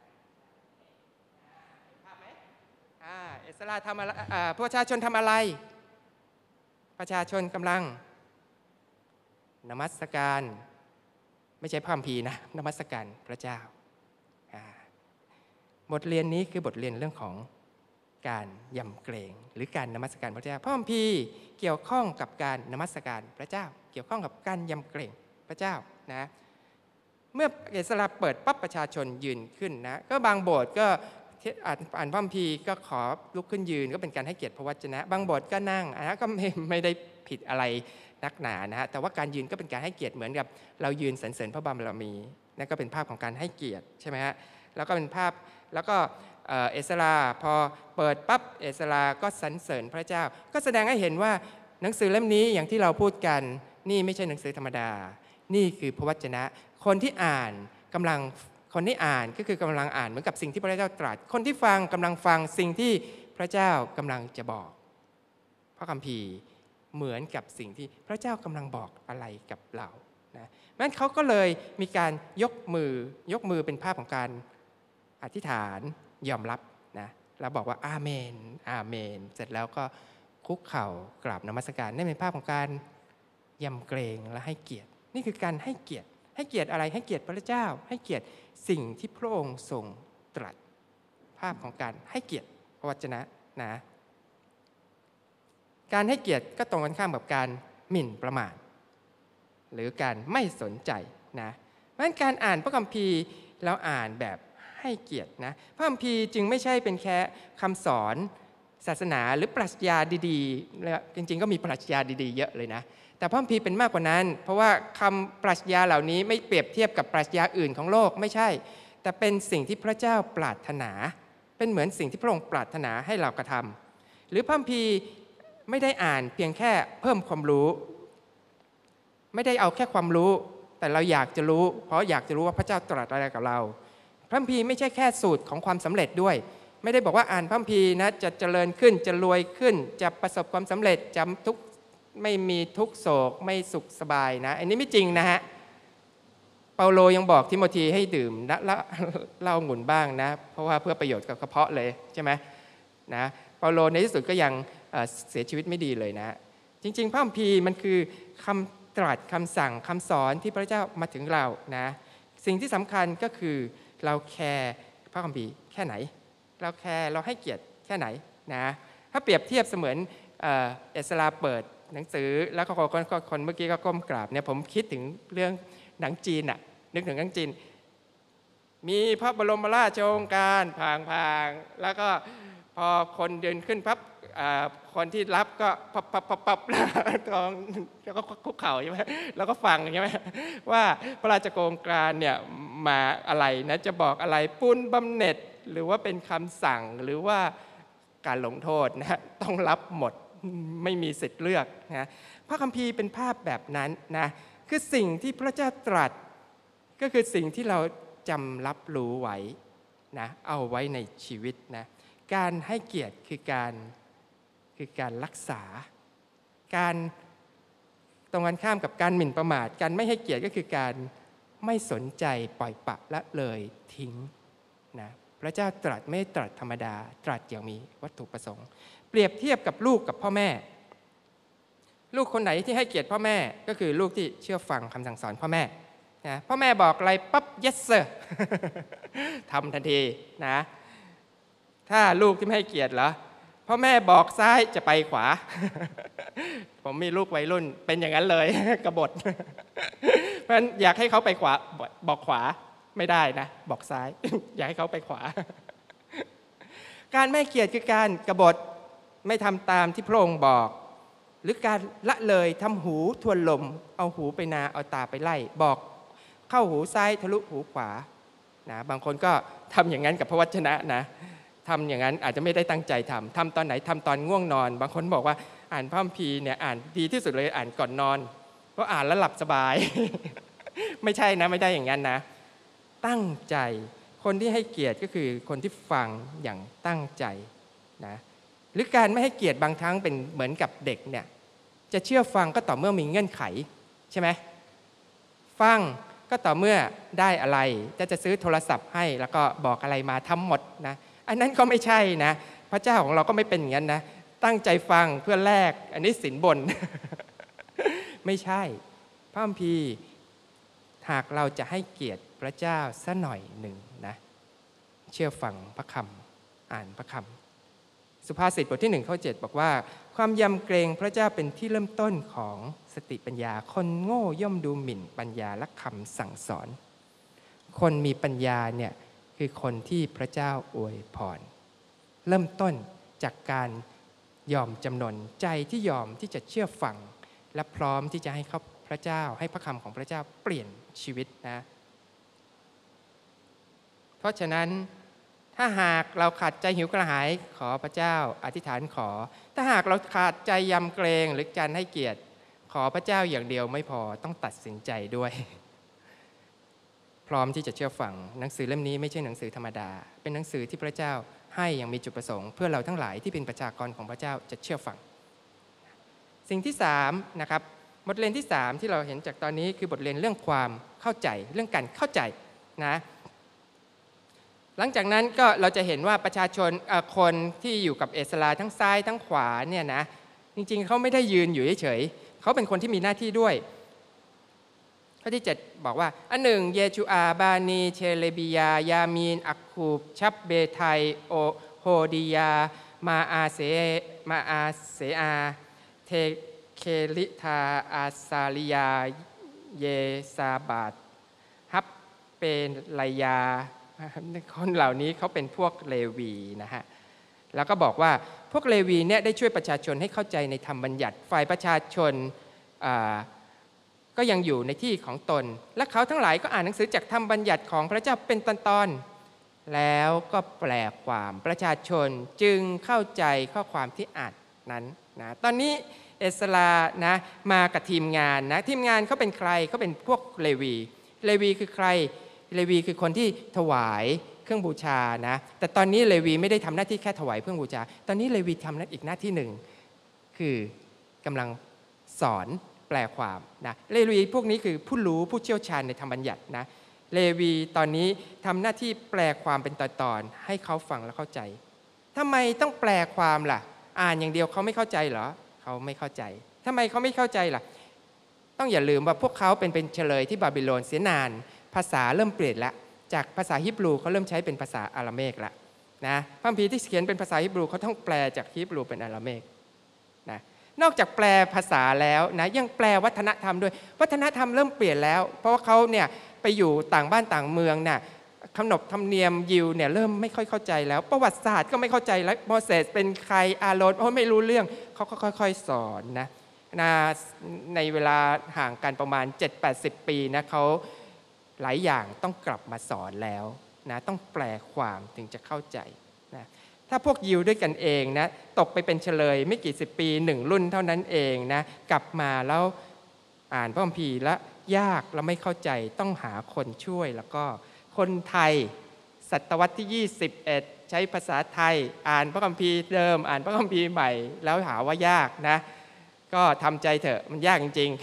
ภาพไหมอ่าเอสราทำอะไรอ่าประชาชนทำอะไรประชาชนกำลังนมัสการไม่ใช่พระคัมภีร์นะนมัสการพระเจ้าบทเรียนนี้คือบทเรียนเรื่องของการยำเกรงหรือการนมัสการพระเจ้าพระคัมภีร์เกี่ยวข้องกับการนมัสการพระเจ้าเกี่ยวข้องกับการยำเกรงพระเจ้านะเมื่อเอสราเปิดปั๊บประชาชนยืนขึ้นนะก็บางโบสถ์ก็อ่านอ่านพระคัมภีร์ก็ขอลุกขึ้นยืนก็เป็นการให้เกียรติพระวจนะบางโบสถ์ก็นั่งนะก็ไม่ไม่ได้ผิดอะไรนักหนานะฮะแต่ว่าการยืนก็เป็นการให้เกียรติเหมือนกับเรายืนสรรเสริญพระบารมีนั่นก็เป็นภาพของการให้เกียรติใช่ไหมฮะแล้วก็เป็นภาพแล้วก็เอสราพอเปิดปั๊บเอสราก็สรรเสริญพระเจ้าก็แสดงให้เห็นว่าหนังสือเล่มนี้อย่างที่เราพูดกันนี่ไม่ใช่หนังสือธรรมดานี่คือพระวจนะคนที่อ่านกำลังคนที่อ่านก็คือกำลังอ่านเหมือนกับสิ่งที่พระเจ้าตรัสคนที่ฟังกำลังฟังสิ่งที่พระเจ้ากำลังจะบอกพระคัมภีร์เหมือนกับสิ่งที่พระเจ้ากำลังบอกอะไรกับเรานะงั้นเขาก็เลยมีการยกมือยกมือเป็นภาพของการอธิษฐานยอมรับนะแล้วบอกว่าอาเมนอาเมนเสร็จแล้วก็คุกเข่ากราบนมัสการนั่นเป็นภาพของการยำเกรงและให้เกียรตินี่คือการให้เกียรติให้เกียรติอะไรให้เกียรติพระเจ้าให้เกียรติสิ่งที่พระองค์ทรงตรัสภาพของการให้เกียรติพระวจนะนะการให้เกียรติก็ตรงกันข้ามกับการหมิ่นประมาทหรือการไม่สนใจนะเพราะฉะนั้นการอ่านพระคัมภีร์เราอ่านแบบให้เกียรตินะพระคัมภีร์จึงไม่ใช่เป็นแค่คำสอนศาสนาหรือปรัชญาดีๆแล้วจริงๆก็มีปรัชญาดีๆเยอะเลยนะแต่พระคัมภีร์เป็นมากกว่านั้นเพราะว่าคำปรัชญาเหล่านี้ไม่เปรียบเทียบกับปรัชญาอื่นของโลกไม่ใช่แต่เป็นสิ่งที่พระเจ้าปรารถนาเป็นเหมือนสิ่งที่พระองค์ปรารถนาให้เรากระทำหรือพระคัมภีร์ไม่ได้อ่านเพียงแค่เพิ่มความรู้ไม่ได้เอาแค่ความรู้แต่เราอยากจะรู้เพราะอยากจะรู้ว่าพระเจ้าตรัสอะไรกับเราพระคัมภีร์ไม่ใช่แค่สูตรของความสำเร็จด้วยไม่ได้บอกว่าอ่านพระคัมภีร์นะจะเจริญขึ้นจะรวยขึ้นจะประสบความสำเร็จจะทุกไม่มีทุกโศกไม่สุขสบายนะอันนี้ไม่จริงนะฮะเปาโลยังบอกทิโมธีให้ดื่มเหล้าองุ่นบ้างนะเพราะว่าเพื่อประโยชน์กับกระเพาะเลยใช่ไหมนะเปาโลในที่สุดก็ยังเสียชีวิตไม่ดีเลยนะจริงๆพระคัมภีร์มันคือคำตรัสคำสั่งคำสอนที่พระเจ้ามาถึงเรานะสิ่งที่สำคัญก็คือเราแคร์พระคัมภีร์แค่ไหนเราแคร์เราให้เกียรติแค่ไหนนะถ้าเปรียบเทียบเสมือนเอสราเปิดหนังสือแล้วก็คนคนเมื่อกี้ก็ก้มกราบเนี่ยผมคิดถึงเรื่องหนังจีนอะนึกถึงหนังจีนมีพระบรมราชโองการพางๆแล้วก็พอคนเดินขึ้นปั๊บคนที่รับก็ปับปับปับปับแล้วก็คุกเข่าใช่ไหมแล้วก็ฟังใช่ไหมว่าพระราชโองการเนี่ยมาอะไรนะจะบอกอะไรปุ้นบำเหน็จหรือว่าเป็นคำสั่งหรือว่าการลงโทษนะต้องรับหมดไม่มีสิทธิ์เลือกนะพระคัมภีร์เป็นภาพแบบนั้นนะคือสิ่งที่พระเจ้าตรัสก็คือสิ่งที่เราจำรับรู้ไว้นะเอาไว้ในชีวิตนะการให้เกียรติคือการคือการรักษาการตรงกันข้ามกับการหมิ่นประมาทการไม่ให้เกียรติก็คือการไม่สนใจปล่อยปละละเลยทิ้งนะพระเจ้าตรัสไม่ตรัสธรรมดาตรัสอย่างมีวัตถุประสงค์เปรียบเทียบกับลูกกับพ่อแม่ลูกคนไหนที่ให้เกียรติพ่อแม่ก็คือลูกที่เชื่อฟังคำสั่งสอนพ่อแม่นะพ่อแม่บอกอะไรปั๊บ yes sir ทำทันทีนะถ้าลูกที่ไม่ให้เกียรติเหรอพ่อแม่บอกซ้ายจะไปขวา ผมมีลูกวัยรุ่นเป็นอย่างนั้นเลยกบฏ เพราะฉะนั้นอยากให้เขาไปขวาบอกขวาไม่ได้นะบอกซ้าย อยากให้เขาไปขวา การไม่เกียรติคือการกบฏไม่ทำตามที่พระองค์บอกหรือการละเลยทำหูทวนลมเอาหูไปนาเอาตาไปไล่บอกเข้าหูซ้ายทะลุหูขวานะบางคนก็ทำอย่างนั้นกับพระวจนะนะทำอย่างนั้นอาจจะไม่ได้ตั้งใจทำทำตอนไหนทำตอนง่วงนอนบางคนบอกว่าอ่านพระคัมภีร์เนี่ยอ่านดีที่สุดเลยอ่านก่อนนอนเพราะอ่านแล้วหลับสบาย ไม่ใช่นะไม่ได้อย่างนั้นนะตั้งใจคนที่ให้เกียรติก็คือคนที่ฟังอย่างตั้งใจนะหรือการไม่ให้เกียรติบางครั้งเป็นเหมือนกับเด็กเนี่ยจะเชื่อฟังก็ต่อเมื่อมีเงื่อนไขใช่ไหมฟังก็ต่อเมื่อได้อะไรจะจะซื้อโทรศัพท์ให้แล้วก็บอกอะไรมาทำหมดนะอันนั้นก็ไม่ใช่นะพระเจ้าของเราก็ไม่เป็นอย่างนั้นนะตั้งใจฟังเพื่อแลกอันนี้สินบน ไม่ใช่พระคัมภีร์หากเราจะให้เกียรติพระเจ้าสักหน่อยหนึ่งนะเชื่อฟังพระคำอ่านพระคำสุภาษิตบทที่หนึ่งข้อเจ็ดบอกว่าความยำเกรงพระเจ้าเป็นที่เริ่มต้นของสติปัญญาคนโง่ย่อมดูหมิ่นปัญญาและคำสั่งสอนคนมีปัญญาเนี่ยคือคนที่พระเจ้าอวยพรเริ่มต้นจากการยอมจำนนใจที่ยอมที่จะเชื่อฟังและพร้อมที่จะให้เขาพระเจ้าให้พระคำของพระเจ้าเปลี่ยนชีวิตนะเพราะฉะนั้นถ้าหากเราขาดใจหิวกระหายขอพระเจ้าอธิษฐานขอถ้าหากเราขาดใจยำเกรงหรือการให้เกียรติขอพระเจ้าอย่างเดียวไม่พอต้องตัดสินใจด้วยพร้อมที่จะเชื่อฟังหนังสือเล่มนี้ไม่ใช่หนังสือธรรมดาเป็นหนังสือที่พระเจ้าให้อย่างมีจุดประสงค์เพื่อเราทั้งหลายที่เป็นประชากรของพระเจ้าจะเชื่อฟังสิ่งที่สามนะครับบทเรียนที่สามที่เราเห็นจากตอนนี้คือบทเรียนเรื่องความเข้าใจเรื่องการเข้าใจนะหลังจากนั้นก็เราจะเห็นว่าประชาชนคนที่อยู่กับเอสราทั้งซ้ายทั้งขวาเนี่ยนะจริงๆเขาไม่ได้ยืนอยู่เฉยๆเขาเป็นคนที่มีหน้าที่ด้วยข้อที่เจ็ดบอกว่าอันหนึ่งเยชูอาบานีเชเลบียายามีนอักคูบชับเบไทโอโฮดียามาอาเซมาอาเซอาเทเคลิทาอาซาลิยาเยซาบาตฮับเป็นไลยาคนเหล่านี้เขาเป็นพวกเลวีนะฮะแล้วก็บอกว่าพวกเลวีเนี่ยได้ช่วยประชาชนให้เข้าใจในธรรมบัญญัติฝ่ายประชาชนก็ยังอยู่ในที่ของตนและเขาทั้งหลายก็อ่านหนังสือจากธรรมบัญญัติของพระเจ้าเป็นตอนๆแล้วก็แปลความประชาชนจึงเข้าใจข้อความที่อ่านนั้นนะตอนนี้เอสรานะมากับทีมงานนะทีมงานเขาเป็นใครเขาเป็นพวกเลวีเลวีคือใครเลวีคือคนที่ถวายเครื่องบูชานะแต่ตอนนี้เลวีไม่ได้ทำหน้าที่แค่ถวายเครื่องบูชาตอนนี้เลวีทำอีกหน้าที่หนึ่งคือกำลังสอนแปลความนะเลวีพวกนี้คือผู้รู้ผู้เชี่ยวชาญในธรรมบัญญัตินะเลวีตอนนี้ทำหน้าที่แปลความเป็นตอนๆให้เขาฟังและเข้าใจทำไมต้องแปลความล่ะอ่านอย่างเดียวเขาไม่เข้าใจเหรอเขาไม่เข้าใจทำไมเขาไม่เข้าใจล่ะต้องอย่าลืมว่าพวกเขาเป็นเป็นเฉลยที่บาบิโลนเสียนานภาษาเริ่มเปลี่ยนแล้วจากภาษาฮิบรูเขาเริ่มใช้เป็นภาษาอาราเมกแล้วนะพระคัมภีร์ที่เขียนเป็นภาษาฮิบรูเขาต้องแปลจากฮิบรูเป็นอาราเมกนะนอกจากแปลภาษาแล้วนะยังแปลวัฒนธรรมด้วยวัฒนธรรมเริ่มเปลี่ยนแล้วเพราะว่าเขาเนี่ยไปอยู่ต่างบ้านต่างเมืองน่ะขนบธรรมเนียมยิวเนี่ยเริ่มไม่ค่อยเข้าใจแล้วประวัติศาสตร์ก็ไม่เข้าใจแล้วโมเสสเป็นใครอาโรนโอ้ไม่รู้เรื่องเขาก็ค่อยๆสอนนะนะในเวลาห่างกันประมาณ เจ็ดถึงแปดสิบ ปีนะเขาหลายอย่างต้องกลับมาสอนแล้วนะต้องแปลความถึงจะเข้าใจนะถ้าพวกยิวด้วยกันเองนะตกไปเป็นเฉลยไม่กี่สิบปีหนึ่งรุ่นเท่านั้นเองนะกลับมาแล้วอ่านพระคัมภีร์แล้วยากแล้วไม่เข้าใจต้องหาคนช่วยแล้วก็คนไทยศตวรรษที่ยี่สิบเอ็ดใช้ภาษาไทยอ่านพระคัมภีร์เดิมอ่านพระคัมภีร์ใหม่แล้วหาว่ายากนะก็ทำใจเถอะมันยากจริง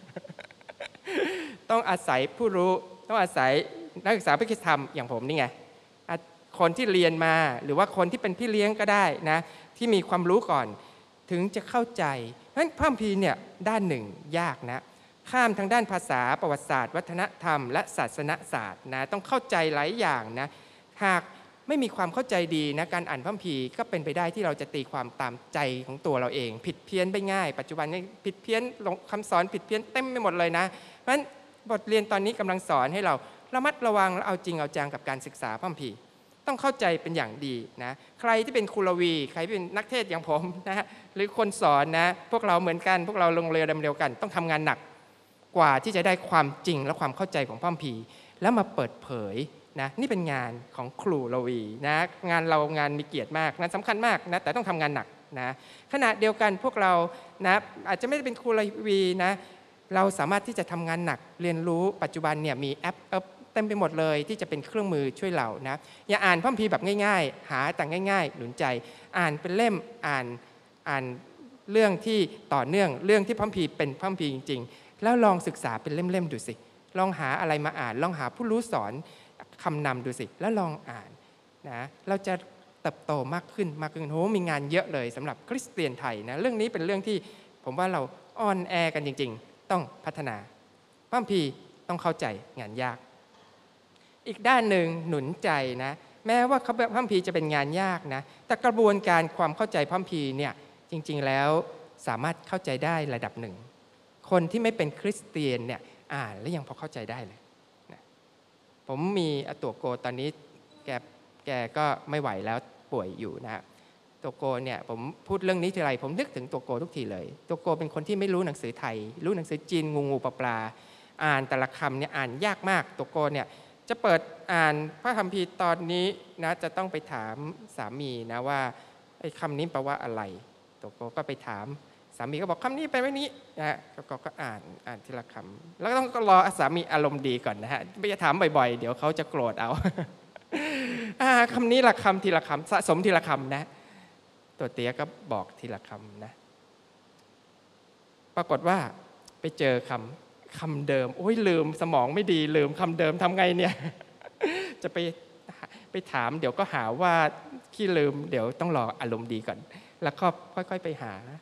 ๆ ต้องอาศัยผู้รู้ต้องอาศัยนักศึกษาพระคัมภีร์ธรรมอย่างผมนี่ไงคนที่เรียนมาหรือว่าคนที่เป็นพี่เลี้ยงก็ได้นะที่มีความรู้ก่อนถึงจะเข้าใจเพราะฉะนั้นพระคัมภีร์เนี่ยด้านหนึ่งยากนะข้ามทางด้านภาษาประวัติศาสตร์วัฒนธรรมและศาสนศาสตร์นะต้องเข้าใจหลายอย่างนะหากไม่มีความเข้าใจดีนะการอ่านพระคัมภีร์ก็เป็นไปได้ที่เราจะตีความตามใจของตัวเราเองผิดเพี้ยนไปง่ายปัจจุบันนี้ผิดเพี้ยนคำสอนผิดเพี้ยนเต็มไปหมดเลยนะเพราะฉะนั้นบทเรียนตอนนี้กำลังสอนให้เราระมัดระวังและเอาจริงเอาจังกับการศึกษาพระคัมภีร์ต้องเข้าใจเป็นอย่างดีนะใครที่เป็นครูลวีใครที่เป็นนักเทศน์อย่างผมนะฮะหรือคนสอนนะพวกเราเหมือนกันพวกเราลงเรือดำเดียวกันต้องทำงานหนักกว่าที่จะได้ความจริงและความเข้าใจของพระคัมภีร์แล้วมาเปิดเผยนะนี่เป็นงานของครูลวีนะงานเรางานมีเกียรติมากงานสำคัญมากนะแต่ต้องทำงานหนักนะขณะเดียวกันพวกเรานะอาจจะไม่ได้เป็นครูลวีนะเราสามารถที่จะทำงานหนักเรียนรู้ปัจจุบันเนี่ยมีแอปแอปเต็มไปหมดเลยที่จะเป็นเครื่องมือช่วยเรานะอย่าอ่านพระคัมภีร์แบบง่ายๆหาแต่ง่ายๆหนุนใจอ่านเป็นเล่มอ่านอ่านเรื่องที่ต่อเนื่องเรื่องที่พระคัมภีร์เป็นพระคัมภีร์จริงๆแล้วลองศึกษาเป็นเล่มๆดูสิลองหาอะไรมาอ่านลองหาผู้รู้สอนคำนำดูสิแล้วลองอ่านนะเราจะเติบโตมากขึ้นมากขึ้นโหมีงานเยอะเลยสำหรับคริสเตียนไทยนะเรื่องนี้เป็นเรื่องที่ผมว่าเราอ่อนแอกันจริงๆต้องพัฒนาพระคัมภีร์ต้องเข้าใจงานยากอีกด้านหนึ่งหนุนใจนะแม้ว่าพระคัมภีร์จะเป็นงานยากนะแต่กระบวนการความเข้าใจพระคัมภีร์เนี่ยจริงๆแล้วสามารถเข้าใจได้ระดับหนึ่งคนที่ไม่เป็นคริสเตียนเนี่ยอ่านแล้วยังพอเข้าใจได้เลยนะผมมีอาตัวโกตอนนี้แกแกก็ไม่ไหวแล้วป่วยอยู่นะตัวโกเนี่ยผมพูดเรื่องนี้ทีไรผมนึกถึงตัวโกทุกทีเลยตัวโกเป็นคนที่ไม่รู้หนังสือไทยรู้หนังสือจีนงูงูปลาปลาอ่านแต่ละคำเนี่ยอ่านยากมากตัวโกเนี่ยจะเปิดอ่านพระคัมภีร์ตอนนี้นะจะต้องไปถามสามีนะว่าไอ้คำนี้แปลว่าอะไรตัวโกก็ไปถามสามีก็บอกคำนี้แปลว่านี้นะตัวโกก็อ่านอ่านทีละคำแล้วก็ต้องรอสามีอารมณ์ดีก่อนนะฮะไม่จะถามบ่อยๆเดี๋ยวเขาจะโกรธเอา คำนี้ละคำทีละคำสะสมทีละคำนะตัวเตี้ยก็บอกทีละคำนะปรากฏว่าไปเจอคำคำเดิมโอ้ยลืมสมองไม่ดีลืมคำเดิมทำไงเนี่ย จะไปไปถามเดี๋ยวก็หาว่าขี้ลืมเดี๋ยวต้องรออารมณ์ดีก่อนแล้วก็ค่อยๆไปหา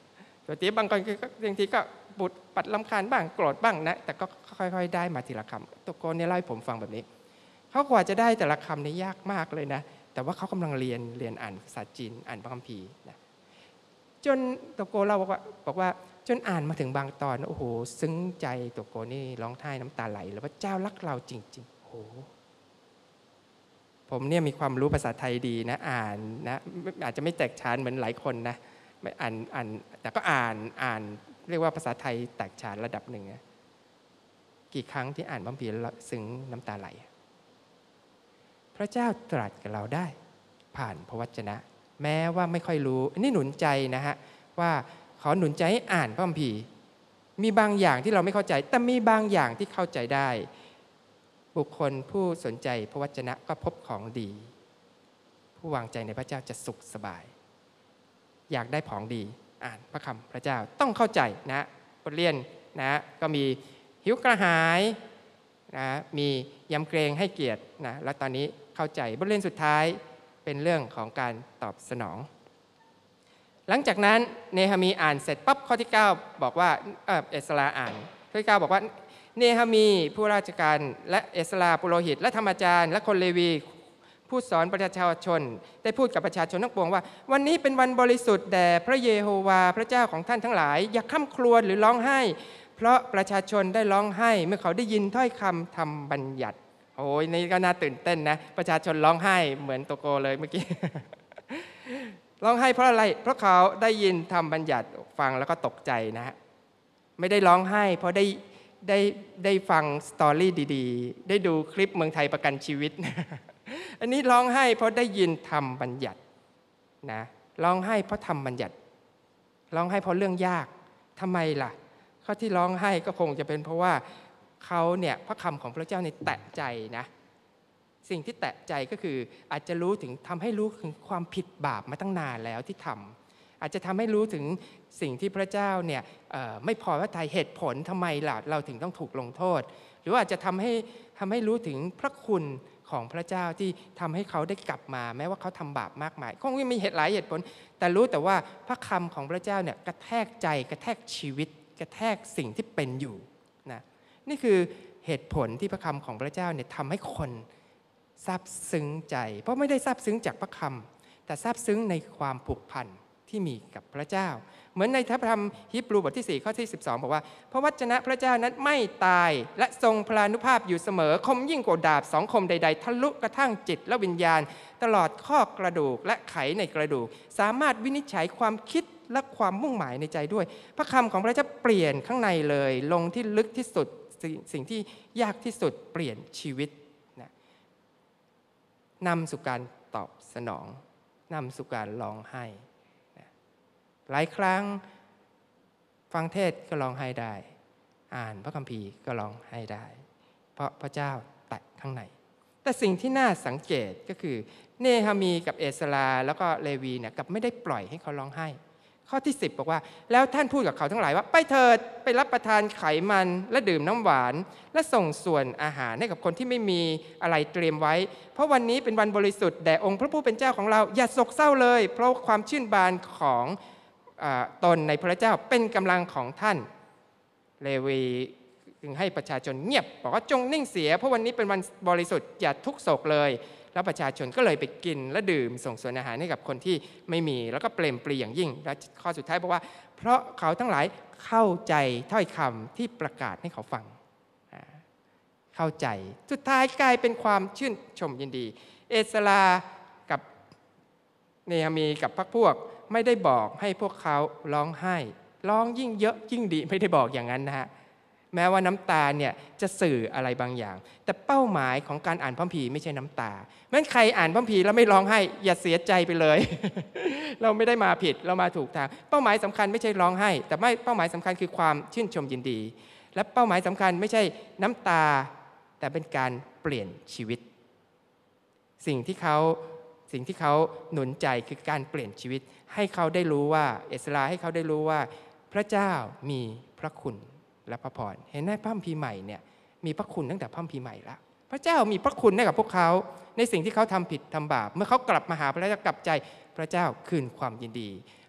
ตัวตีบางคนบางทีก็ปุดปัดลำคาญบ้างโกรธบ้างนะแต่ก็ค่อยๆได้มาทีละคำตัวโกนเนี่ยเล่าให้ผมฟังแบบนี้เขากว่าจะได้แต่ละคำนี่ยากมากเลยนะแต่ว่าเขากำลังเรียนเรียนอ่านภาษาจีนอ่านพระคัมภีร์นะจนตัวโกเล่าบอกว่าบอกว่าจนอ่านมาถึงบางตอนโอ้โหซึ้งใจตัวโกนี่ร้องไห้น้ำตาไหลแล้วว่าเจ้ารักเราจริงๆโอ้โหผมเนี่ยมีความรู้ภาษาไทยดีนะอ่านนะอาจจะไม่แตกฉานเหมือนหลายคนนะไม่อ่านอ่านแต่ก็อ่านอ่านเรียกว่าภาษาไทยแตกฉานระดับหนึ่งนะกี่ครั้งที่อ่านพระคัมภีร์แล้วซึ้งน้ำตาไหลพระเจ้าตรัสกับเราได้ผ่านพระวจนะแม้ว่าไม่ค่อยรู้อันนี้หนุนใจนะฮะว่าขอหนุนใจให้อ่านพระคัมภีร์มีบางอย่างที่เราไม่เข้าใจแต่มีบางอย่างที่เข้าใจได้บุคคลผู้สนใจพระวจนะก็พบของดีผู้วางใจในพระเจ้าจะสุขสบายอยากได้ของดีอ่านพระคำพระเจ้าต้องเข้าใจนะบทเรียนนะก็มีหิวกระหายนะมียำเกรงให้เกียรตินะแล้วตอนนี้เข้าใจบทเรียนสุดท้ายเป็นเรื่องของการตอบสนองหลังจากนั้นเนหะมีอ่านเสร็จปั๊บข้อที่เก้าบอกว่าเออเอสราอ่านข้อที่เก้าบอกว่าเนหะมีผู้ราชการและเอสราปุโรหิตและธรรมจารย์และคนเลวีผู้สอนประชาชนได้พูดกับประชาชนทั้งปวงว่าวันนี้เป็นวันบริสุทธิ์แด่พระเยโฮวาพระเจ้าของท่านทั้งหลายอย่าคร่ำครวญหรือร้องไห้เพราะประชาชนได้ร้องไห้เมื่อเขาได้ยินถ้อยคำทำบัญญัติโอ้ยนี่ก็น่าตื่นเต้นนะประชาชนร้องไห้เหมือนโตโกเลยเมื่อกี้ ร้องไห้เพราะอะไรเพราะเขาได้ยินทำบัญญัติฟังแล้วก็ตกใจนะฮะไม่ได้ร้องไห้เพราะได้ได้ได้ฟังสตอรี่ดีๆได้ดูคลิปเมืองไทยประกันชีวิต อันนี้ร้องไห้เพราะได้ยินทำบัญญัตินะร้องไห้เพราะทำบัญญัติร้องไห้เพราะเรื่องยากทำไมล่ะข้อที่ร้องไห้ก็คงจะเป็นเพราะว่าเขาเนี่ยพระคำของพระเจ้าในแตะใจนะสิ่งที่แตะใจก็คืออาจจะรู้ถึงทำให้รู้ถึงความผิดบาปมาตั้งนานแล้วที่ทำอาจจะทำให้รู้ถึงสิ่งที่พระเจ้าเนี่ยไม่พอพระทัยเหตุผลทำไมล่ะเราถึงต้องถูกลงโทษหรือว่าอาจจะทำให้ทำให้รู้ถึงพระคุณของพระเจ้าที่ทำให้เขาได้กลับมาแม้ว่าเขาทำบาปมากมายคงมีเหตุหลายเหตุผลแต่รู้แต่ว่าพระคำของพระเจ้าเนี่ยกระแทกใจกระแทกชีวิตกระแทกสิ่งที่เป็นอยู่นะนี่คือเหตุผลที่พระคำของพระเจ้าเนี่ยทำให้คนซาบซึ้งใจเพราะไม่ได้ซาบซึ้งจากพระคำแต่ซาบซึ้งในความผูกพันที่มีกับพระเจ้าเหมือนในพระธรรมฮีบรูบทที่สี่ข้อที่สิบสองบอกว่าพระวจนะพระเจ้านั้นไม่ตายและทรงพลานุภาพอยู่เสมอคมยิ่งกว่าดาบสองคมใดๆทะลุกระทั่งจิตและวิญญาณตลอดข้อกระดูกและไขในกระดูกสามารถวินิจฉัยความคิดและความมุ่งหมายในใจด้วยพระคำของพระเจ้าเปลี่ยนข้างในเลยลงที่ลึกที่สุดสิ่งที่ยากที่สุดเปลี่ยนชีวิตนะนำสู่การตอบสนองนำสู่การร้องไห้นะหลายครั้งฟังเทศก็ร้องไห้ได้อ่านพระคัมภีร์ก็ร้องไห้ได้เพราะพระเจ้าแตะข้างในแต่สิ่งที่น่าสังเกตก็คือเนหะมีกับเอสราแล้วก็เลวีเนี่ยกับไม่ได้ปล่อยให้เขาร้องไห้ข้อที่สิบบอกว่าแล้วท่านพูดกับเขาทั้งหลายว่าไปเถิดไปรับประทานไขมันและดื่มน้ำหวานและส่งส่วนอาหารให้กับคนที่ไม่มีอะไรเตรียมไว้เพราะวันนี้เป็นวันบริสุทธิ์แด่องค์พระผู้เป็นเจ้าของเราอย่าโศกเศร้าเลยเพราะความชื่นบานของตนในพระเจ้าเป็นกำลังของท่านเลวีจึงให้ประชาชนเงียบบอกว่าจงนิ่งเสียเพราะวันนี้เป็นวันบริสุทธิ์อย่าทุกโศกเลยแล้วประชาชนก็เลยไปกินและดื่มส่งส่วนอาหารให้กับคนที่ไม่มีแล้วก็เปล่มปลี่อย่างยิ่งและข้อสุดท้ายบอกว่าเพราะเขาทั้งหลายเข้าใจถ้อยคำที่ประกาศให้เขาฟังเข้าใจสุดท้ายกลายเป็นความชื่นชมยินดีเอสรากับเนหะมีกับพรรคพวกไม่ได้บอกให้พวกเขาร้องไห้ร้องยิ่งเยอะยิ่งดีไม่ได้บอกอย่างนั้นนะฮะแม้ว่าน้ำตาเนี่ยจะสื่ออะไรบางอย่างแต่เป้าหมายของการอ่านพระคัมภีร์ไม่ใช่น้ำตาแม้ใครอ่านพระคัมภีร์แล้วไม่ร้องไห้อย่าเสียใจไปเลย เราไม่ได้มาผิดเรามาถูกทางเป้าหมายสำคัญไม่ใช่ร้องไห้แต่ไม่เป้าหมายสำคัญคือความชื่นชมยินดีและเป้าหมายสำคัญไม่ใช่น้ำตาแต่เป็นการเปลี่ยนชีวิตสิ่งที่เขาสิ่งที่เขาหนุนใจคือการเปลี่ยนชีวิตให้เขาได้รู้ว่าเอสราให้เขาได้รู้ว่าพระเจ้ามีพระคุณและพระพรเห็นในพระคัมภีร์ใหม่เนี่ยมีพระคุณตั้งแต่พระคัมภีร์ใหม่แล้วพระเจ้ามีพระคุณให้กับพวกเขาในสิ่งที่เขาทำผิดทำบาปเมื่อเขากลับมาหาพระเจ้ากลับใจพระเจ้าคืนความยินดี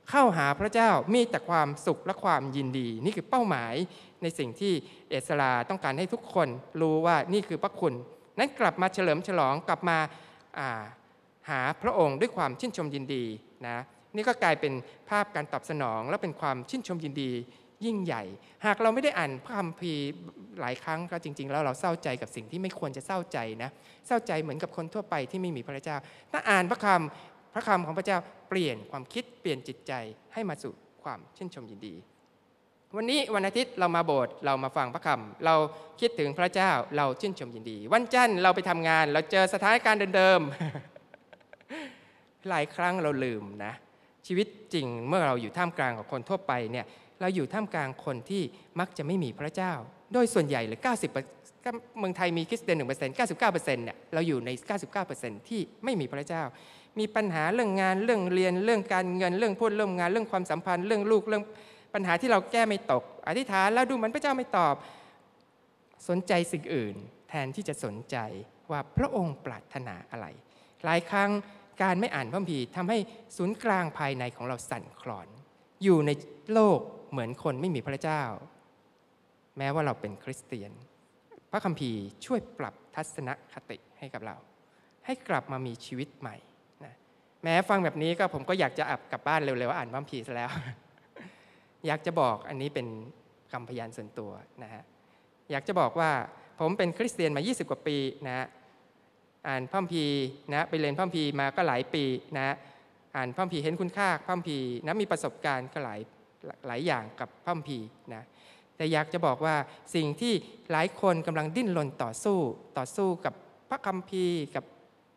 เข้าหาพระเจ้ามีแต่ความสุขและความยินดีนี่คือเป้าหมายในสิ่งที่เอสราต้องการให้ทุกคนรู้ว่านี่คือพระคุณนั้นกลับมาเฉลิมฉลองกลับมาหาพระองค์ด้วยความชื่นชมยินดีนะนี่ก็กลายเป็นภาพการตอบสนองและเป็นความชื่นชมยินดียิ่งใหญ่หากเราไม่ได้อ่านพระคัมภีร์หลายครั้งก็จริงๆแล้วเราเศร้าใจกับสิ่งที่ไม่ควรจะเศร้าใจนะเศร้าใจเหมือนกับคนทั่วไปที่ไม่มีพระเจ้าถ้าอ่านพระคำพระคำของพระเจ้าเปลี่ยนความคิดเปลี่ยนจิตใจให้มาสู่ความชื่นชมยินดีวันนี้วันอาทิตย์เรามาโบสถ์เรามาฟังพระคำเราคิดถึงพระเจ้าเราชื่นชมยินดีวันจันทร์เราไปทำงานเราเจอสถานการณ์เดิมๆ หลายครั้งเราลืมนะชีวิตจริงเมื่อเราอยู่ท่ามกลางกับคนทั่วไปเนี่ยเราอยู่ท่ามกลางคนที่มักจะไม่มีพระเจ้าโดยส่วนใหญ่เลยเก้าสิบเมืองไทยมีคริสเตียน หนึ่งเปอร์เซ็นต์ เก้าสิบเก้าเปอร์เซ็นต์ เนี่ยเราอยู่ใน เก้าสิบเก้าเปอร์เซ็นต์ ที่ไม่มีพระเจ้ามีปัญหาเรื่องงานเรื่องเรียนเรื่องการเงินเรื่องพูดเรื่องงานเรื่องความสัมพันธ์เรื่องลูกเรื่องปัญหาที่เราแก้ไม่ตกอธิษฐานแล้วดูเหมือนพระเจ้าไม่ตอบสนใจสิ่งอื่นแทนที่จะสนใจว่าพระองค์ปรารถนาอะไรหลายครั้งการไม่อ่านพระคัมภีร์ทำให้ศูนย์กลางภายในของเราสั่นคลอนอยู่ในโลกเหมือนคนไม่มีพระเจ้าแม้ว่าเราเป็นคริสเตียนพระคัมภีร์ช่วยปรับทัศนคติให้กับเราให้กลับมามีชีวิตใหม่นะแม้ฟังแบบนี้ก็ผมก็อยากจะอับกลับบ้านเร็วๆอ่านพระคัมภีร์ซะแล้ว อยากจะบอกอันนี้เป็นคำพยานส่วนตัวนะฮะอยากจะบอกว่าผมเป็นคริสเตียนมายี่สิบกว่าปีนะฮะอ่านพระคัมภีร์นะไปเรียนพระคัมภีร์มาก็หลายปีนะอ่านพระคัมภีร์เห็นคุณค่าพระคัมภีร์นะมีประสบการณ์ก็หลายหลายอย่างกับพระคัมภีร์นะแต่อยากจะบอกว่าสิ่งที่หลายคนกำลังดิ้นรนต่อสู้ต่อสู้กับพระคัมภีร์กับ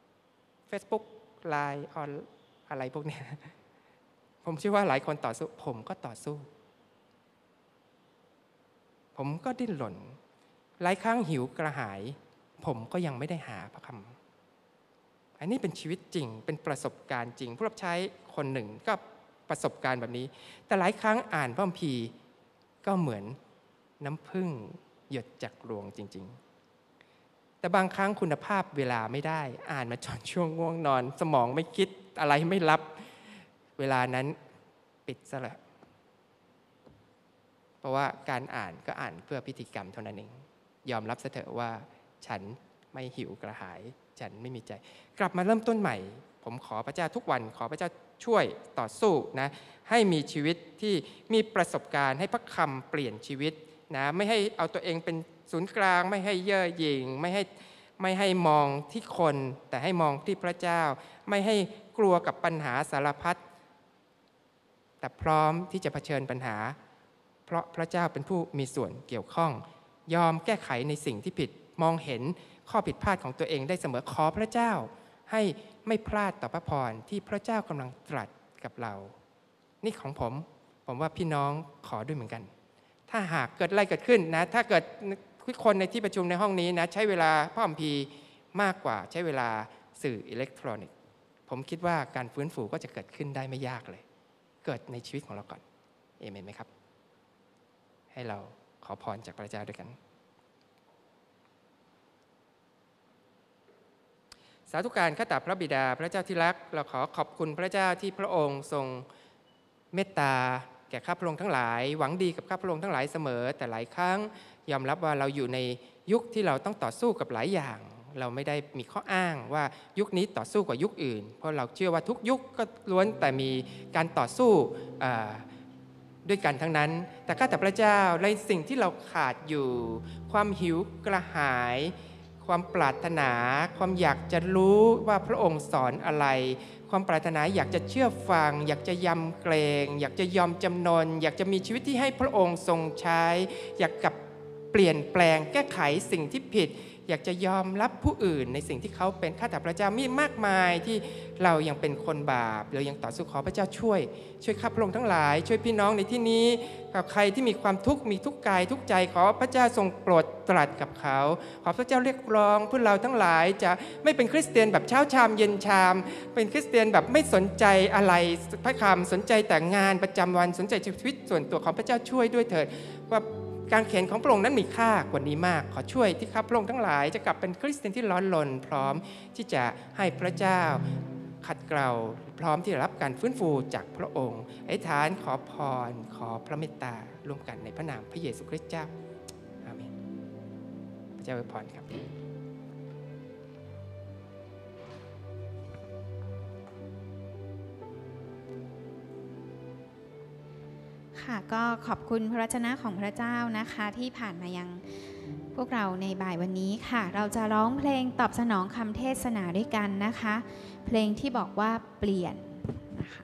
Facebook ไลน์ออนอะไรพวกนี้ผมเชื่อว่าหลายคนต่อสู้ผมก็ต่อสู้ผมก็ดิ้นรนหลายครั้งหิวกระหายผมก็ยังไม่ได้หาพระคำอันนี้เป็นชีวิตจริงเป็นประสบการณ์จริงผู้รับใช้คนหนึ่งก็ประสบการณ์แบบนี้แต่หลายครั้งอ่านพระคัมภีร์ก็เหมือนน้ำผึ้งหยดจากรวงจริงๆแต่บางครั้งคุณภาพเวลาไม่ได้อ่านมาจนช่วงง่วงนอนสมองไม่คิดอะไรไม่รับเวลานั้นปิดซะละเพราะว่าการอ่านก็อ่านเพื่อพิธีกรรมเท่านั้นเองยอมรับซะเถอะว่าฉันไม่หิวกระหายฉันไม่มีใจกลับมาเริ่มต้นใหม่ผมขอพระเจ้าทุกวันขอพระเจ้าช่วยต่อสู้นะให้มีชีวิตที่มีประสบการณ์ให้พระคำเปลี่ยนชีวิตนะไม่ให้เอาตัวเองเป็นศูนย์กลางไม่ให้เย่อหยิ่งไม่ให้ไม่ให้มองที่คนแต่ให้มองที่พระเจ้าไม่ให้กลัวกับปัญหาสารพัดแต่พร้อมที่จะเผชิญปัญหาเพราะพระเจ้าเป็นผู้มีส่วนเกี่ยวข้องยอมแก้ไขในสิ่งที่ผิดมองเห็นข้อผิดพลาดของตัวเองได้เสมอขอพระเจ้าให้ไม่พลาดต่อพระพรที่พระเจ้ากำลังตรัสกับเรานี่ของผมผมว่าพี่น้องขอด้วยเหมือนกันถ้าหากเกิดอะไรเกิดขึ้นนะถ้าเกิดคนในที่ประชุมในห้องนี้นะใช้เวลาพระคัมภีร์มากกว่าใช้เวลาสื่ออิเล็กทรอนิกส์ผมคิดว่าการฟื้นฟูก็จะเกิดขึ้นได้ไม่ยากเลยเกิดในชีวิตของเราก่อนเอเมนไหมครับให้เราขอพรจากพระเจ้าด้วยกันสาธุการข้าแต่พระบิดาพระเจ้าที่รักเราขอขอบคุณพระเจ้าที่พระองค์ทรงเมตตาแก่ข้าพระองค์ทั้งหลายหวังดีกับข้าพระองค์ทั้งหลายเสมอแต่หลายครั้งยอมรับว่าเราอยู่ในยุคที่เราต้องต่อสู้กับหลายอย่างเราไม่ได้มีข้ออ้างว่ายุคนี้ต่อสู้กว่ายุคอื่นเพราะเราเชื่อว่าทุกยุคก็ล้วนแต่มีการต่อสู้ด้วยกันทั้งนั้นแต่ข้าแต่พระเจ้าในสิ่งที่เราขาดอยู่ความหิวกระหายความปรารถนาความอยากจะรู้ว่าพระองค์สอนอะไรความปรารถนาอยากจะเชื่อฟังอยากจะยำเกรงอยากจะยอมจำนนอยากจะมีชีวิตที่ให้พระองค์ทรงใช้อยากกับเปลี่ยนแปลงแก้ไขสิ่งที่ผิดอยากจะยอมรับผู้อื่นในสิ่งที่เขาเป็นข้าแต่พระเจ้ามีมากมายที่เรายังเป็นคนบาปเรายังต่อสู้ขอพระเจ้าช่วยช่วยข้าพระองค์ทั้งหลายช่วยพี่น้องในที่นี้กับใครที่มีความทุกข์มีทุกข์กายทุกข์ใจขอพระเจ้าทรงโปรดตรัสกับเขาขอพระเจ้าเรียกร้องเพื่อเราทั้งหลายจะไม่เป็นคริสเตียนแบบเช้าชามเย็นชามเป็นคริสเตียนแบบไม่สนใจอะไรพระคำสนใจแต่งานประจำวันสนใจชีวิตส่วนตัวของพระเจ้าช่วยด้วยเถิดว่าการเขียนของพระองค์นั้นมีค่ากว่านี้มากขอช่วยที่ข้าพระองค์ทั้งหลายจะกลับเป็นคริสเตียนที่ร้อนรนพร้อมที่จะให้พระเจ้าขัดเกลาพร้อมที่จะรับการฟื้นฟูจากพระองค์อธิษฐานขอพรขอพระเมตตาร่วมกันในพระนามพระเยซูคริสต์เจ้าอาเมนพระเจ้าอวยพรครับค่ะก็ขอบคุณพระวจนะของพระเจ้านะคะที่ผ่านมายังพวกเราในบ่ายวันนี้ค่ะเราจะร้องเพลงตอบสนองคำเทศนาด้วยกันนะคะเพลงที่บอกว่าเปลี่ยนนะคะ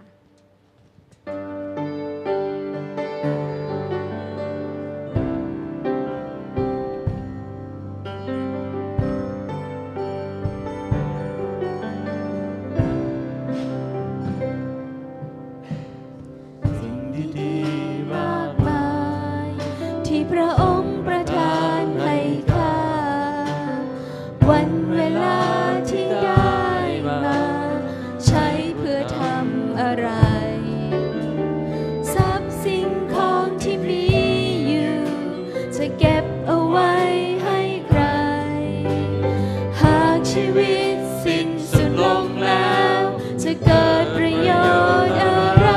พระองค์ประทานให้ข้าวันเวลาที่ได้มาใช้เพื่อทำอะไรทรัพย์สิ่งของที่มีอยู่จะเก็บเอาไว้ให้ใครหากชีวิตสิ้นสุดลงแล้วจะเกิดประโยชน์อะไร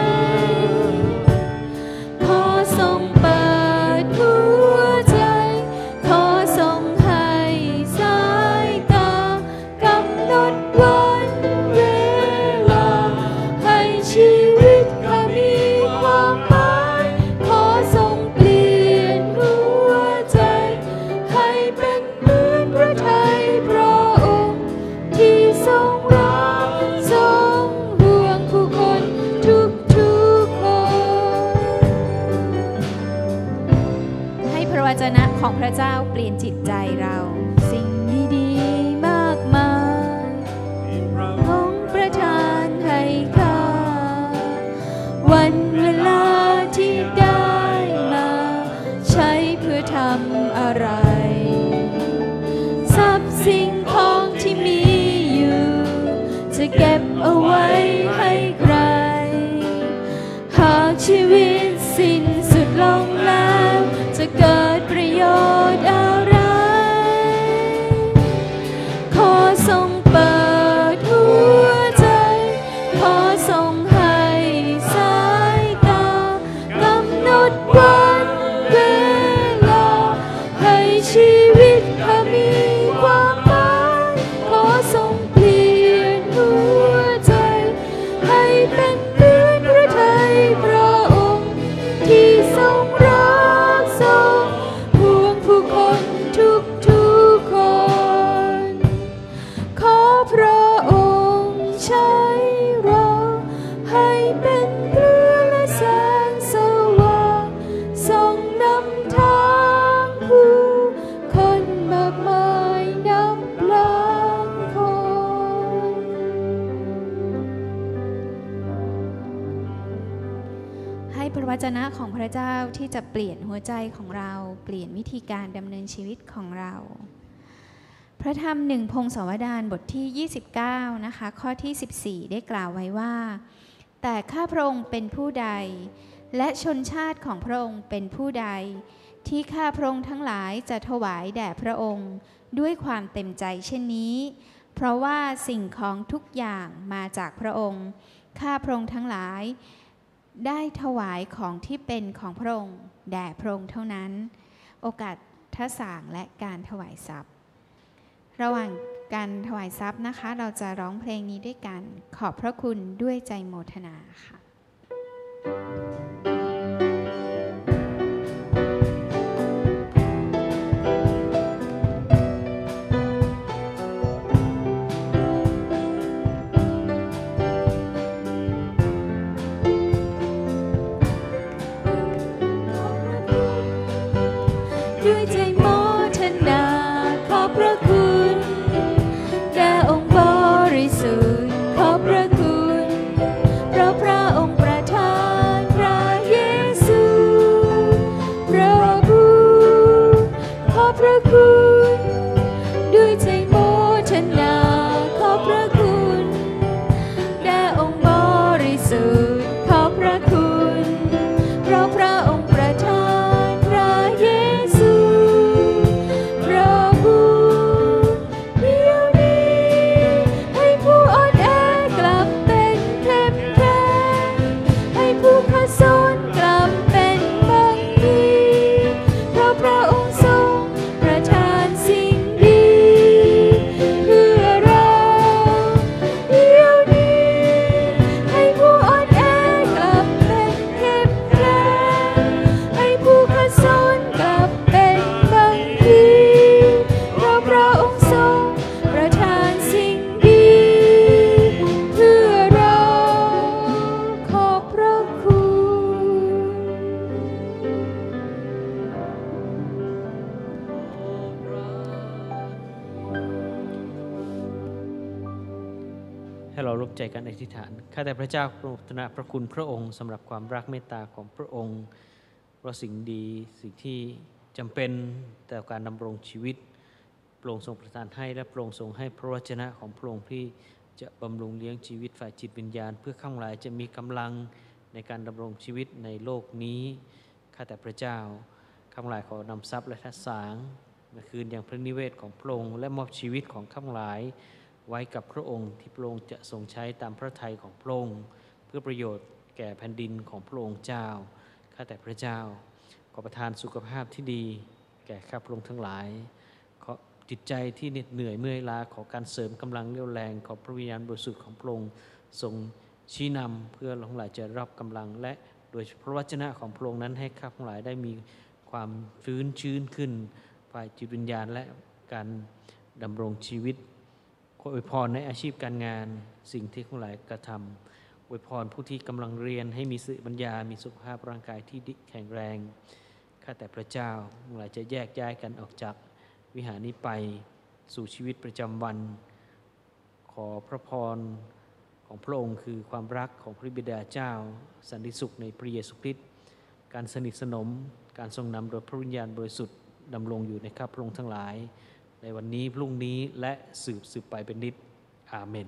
ขอทรงเปิดหัวใจขอทรงให้สายตากำหนดวันเวลาให้ชีวิตข้ามีความหมายขอทรงเปลี่ยนหัวใจให้เป็นเหมือนพระทัยพระองค์ที่ทรงรักทรงห่วงผู้คนทุกทุกคนให้พระวจนะของพระเจ้าเปลี่ยนจิตใจเราสิ่งดีๆมากมายองค์ประทานให้ข้าวันเวลาที่ได้มาใช้เพื่อทำอะไรทรัพย์สิ่งของที่มีอยู่จะเก็บเอาไว้ให้ใครหากชีวิตสิ้นสุดลงแล้วจะเกิดประโยชน์อะไรขอทรงเปิดหัวใจขอทรงให้สายตากำหนดวันเวลาให้ชีวิตข้ามีความหมายขอทรงเปลี่ยนหัวใจให้เป็นเหมือนพระทัยพระองค์ที่ทรงรักทรงห่วงผู้คนทุกทุกคนขอพระองค์ใช้เราให้เป็นเกลือและแสงสว่างส่องนำทางผู้คนมากมายนับล้านคนให้พระวจนะของพระเจ้าที่จะเปลี่ยนหัวใจของเราเปลี่ยนวิธีการดำเนินชีวิตของเราพระธรรมหนึ่งพงศาวดารบทที่ยี่สิบเก้านะคะข้อที่สิบสี่ได้กล่าวไว้ว่าแต่ข้าพระองค์เป็นผู้ใดและชนชาติของพระองค์เป็นผู้ใดที่ข้าพระองค์ทั้งหลายจะถวายแด่พระองค์ด้วยความเต็มใจเช่นนี้เพราะว่าสิ่งของทุกอย่างมาจากพระองค์ข้าพระองค์ทั้งหลายได้ถวายของที่เป็นของพระองค์แด่พระองค์เท่านั้นโอกาสทสางและการถวายทรัพย์ระหว่างการถวายทรัพย์นะคะเราจะร้องเพลงนี้ด้วยกันขอบพระคุณด้วยใจโมทนาค่ะกให้เราร่วมใจกันอธิษฐานข้าแต่พระเจ้าโปรดทนาพระคุณพระองค์สำหรับความรักเมตตาของพระองค์เพราะสิ่งดีสิ่งที่จำเป็นต่อการดำรงชีวิตพระองค์ทรงประทานให้และพระองค์ทรงให้พระวจนะของพระองค์ที่จะบำรุงเลี้ยงชีวิตฝ่ายจิตวิญญาณเพื่อข้างหลายจะมีกำลังในการดำรงชีวิตในโลกนี้ข้าแต่พระเจ้าข้างหลายขอนำทรัพย์และทัศสางมาคืนอย่างพระนิเวศของพระองค์และมอบชีวิตของข้างหลายไว้กับพระองค์ที่พระองค์จะทรงใช้ตามพระทัยของพระองค์เพื่อประโยชน์แก่แผ่นดินของพระองค์เจ้าข้าแต่พระเจ้าขอประทานสุขภาพที่ดีแก่ข้าพระองค์ทั้งหลายขอจิตใจที่เหน็ดเหนื่อยเมื่อยล้าขอการเสริมกำลังเรี่ยวแรงขอพระวิญญาณบริสุทธิ์ของพระองค์ทรงชี้นำเพื่อเราทั้งหลายจะรับกำลังและโดยพระวจนะของพระองค์นั้นให้ข้าทั้งหลายได้มีความฟื้นชื้นขึ้นฝ่ายจิตวิญญาณและการดำรงชีวิตขออวยพรในอาชีพการงานสิ่งที่ทั้งหลายกระทำอวยพรผู้ที่กำลังเรียนให้มีสติปัญญามีสุขภาพร่างกายที่แข็งแรงข้าแต่พระเจ้าทั้งหลายจะแยกย้ายกันออกจากวิหารนี้ไปสู่ชีวิตประจำวันขอพระพรของพระองค์คือความรักของพระบิดาเจ้าสันติสุขในพระเยซูคริสต์การสนิทสนมการทรงนำโดยพระวิญญาณบริสุทธิ์ดำรงอยู่ในข้าพระองค์ทั้งหลายในวันนี้พรุ่งนี้และสืบสืบไปเป็นนิจอาเมน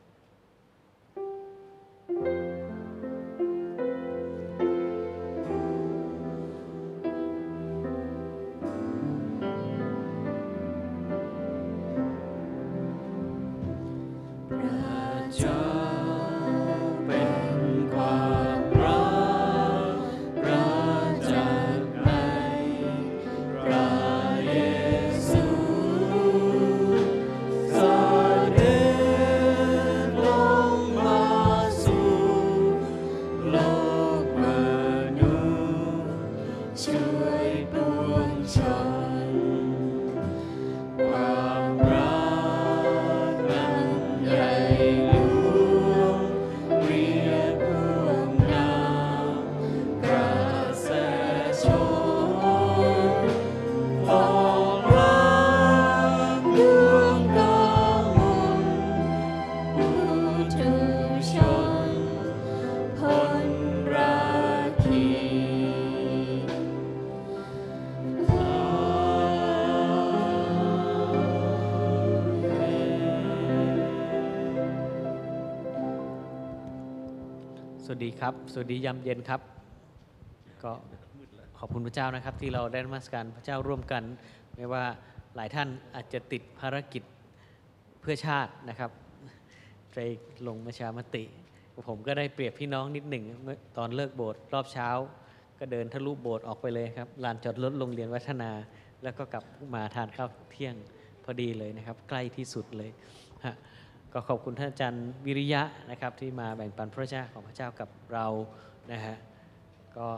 สวัสดีครับสวัสดียามเย็นครับก็ขอบคุณพระเจ้านะครับที่เราได้นมัสการพระเจ้าร่วมกันไม่ว่าหลายท่านอาจจะติดภารกิจเพื่อชาตินะครับไปลงประชามติผมก็ได้เปรียบพี่น้องนิดหนึ่งตอนเลิกโบสถ์รอบเช้าก็เดินทะลุโบสถ์ออกไปเลยครับลานจอดรถโรงเรียนวัฒนาแล้วก็กลับมาทานข้าวเที่ยงพอดีเลยนะครับใกล้ที่สุดเลยฮะก็ขอบคุณท่านอาจารย์วิริยะนะครับที่มาแบ่งปันพระเจ้าของพระเจ้ากับเรานะฮะก็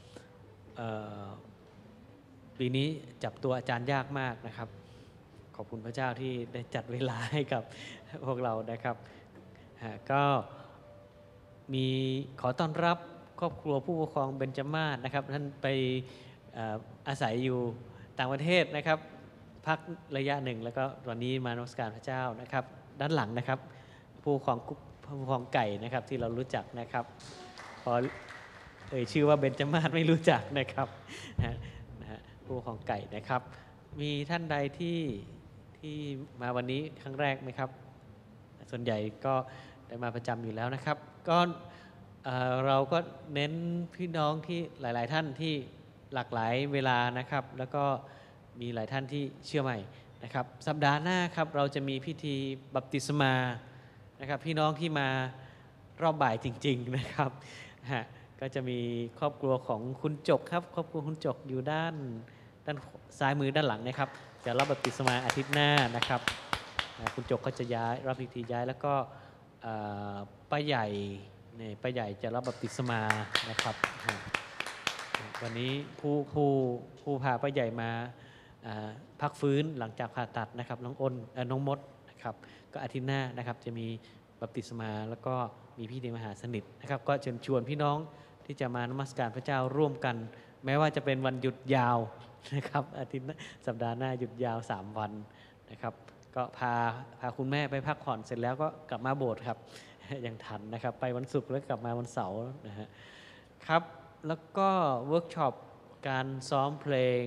ปีนี้จับตัวอาจารย์ยากมากนะครับขอบคุณพระเจ้าที่ได้จัดเวลาให้กับพวกเรานะครับก็มีขอต้อนรับครอบครัวผู้ปกครองเบญจมาศนะครับท่านไปอาศัยอยู่ต่างประเทศนะครับพักระยะหนึ่งแล้วก็วันนี้มานมัสการพระเจ้านะครับด้านหลังนะครับผู้ปกครองผู้ปกครองไก่นะครับที่เรารู้จักนะครับพอเอ่ยชื่อว่าเบญจมาศไม่รู้จักนะครับนะฮะผู้ปกครองไก่นะครับมีท่านใดที่ที่มาวันนี้ครั้งแรกไหมครับส่วนใหญ่ก็ได้มาประจำอยู่แล้วนะครับก็เอ่อเราก็เน้นพี่น้องที่หลายๆท่านที่หลากหลายเวลานะครับแล้วก็มีหลายท่านที่เชื่อใหม่นะครับสัปดาห์หน้าครับเราจะมีพิธีบัพติศมานะครับพี่น้องที่มารอบบ่ายจริงๆนะครับฮะก็จะมีครอบครัวของคุณจกครับครอบครัวคุณจกอยู่ด้านด้านซ้ายมือด้านหลังนะครับจะรับบัพติศมาอาทิตย์หน้านะครับคุณจกก็จะย้ายรับพิธีย้ายแล้วก็ป้าใหญ่เนี่ยป้าใหญ่จะรับบัพติศมานะครับวันนี้ผู้ผู้ผู้พาป้าใหญ่มาพักฟื้นหลังจากผ่าตัดนะครับน้องอ้นน้องมดนะครับก็อาทิตย์หน้านะครับจะมีบัพติศมาแล้วก็มีพิธีมหาสนิทนะครับก็เชิญชวนพี่น้องที่จะมานมัสการพระเจ้าร่วมกันแม้ว่าจะเป็นวันหยุดยาวนะครับอาทิตย์สัปดาห์หน้าหยุดยาวสามวันนะครับก็พาพาคุณแม่ไปพักผ่อนเสร็จแล้วก็กลับมาโบสถ์ครับ ยังทันนะครับไปวันศุกร์แล้วกลับมาวันเสาร์นะฮะครับแล้วก็เวิร์กช็อปการซ้อมเพลง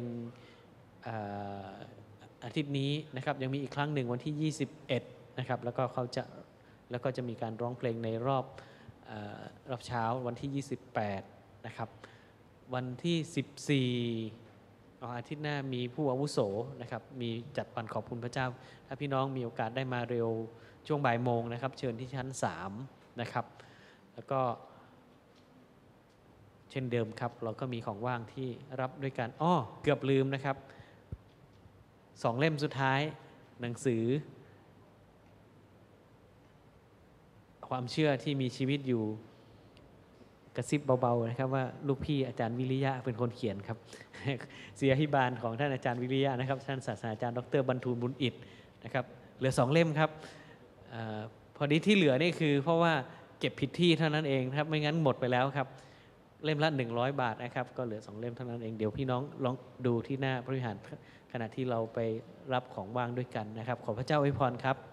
อาทิตย์นี้นะครับยังมีอีกครั้งหนึ่งวันที่ยี่สิบเอ็ดนะครับแล้วก็เขาจะแล้วก็จะมีการร้องเพลงในรอบเอ่อรอบเช้าวันที่ยี่สิบแปดนะครับวันที่สิบสี่อาทิตย์หน้ามีผู้อาวุโสนะครับมีจัดวันขอบคุณพระเจ้าถ้าพี่น้องมีโอกาสได้มาเร็วช่วงบ่ายโมงนะครับเชิญที่ชั้นสามนะครับแล้วก็เช่นเดิมครับเราก็มีของว่างที่รับด้วยกันอ้อเกือบลืมนะครับสองเล่มสุดท้ายหนังสือความเชื่อที่มีชีวิตอยู่กระซิบเบาๆนะครับว่าลูกพี่อาจารย์วิริยะเป็นคนเขียนครับ เสียหิบาลของท่านอาจารย์วิริยะนะครับท่านศาสตราจารย์ดรบรรทูลบุญอิฐนะครับเหลือสองเล่มครับอพอดีที่เหลือนี่คือเพราะว่าเก็บผิดที่เท่านั้นเองครับไม่งั้นหมดไปแล้วครับเล่มละหนึ่งร้อยบาทนะครับก็เหลือสองเล่มเท่านั้นเองเดี๋ยวพี่น้องลองดูที่หน้าพระวิหารขณะที่เราไปรับของว่างด้วยกันนะครับขอพระเจ้าอวยพรครับ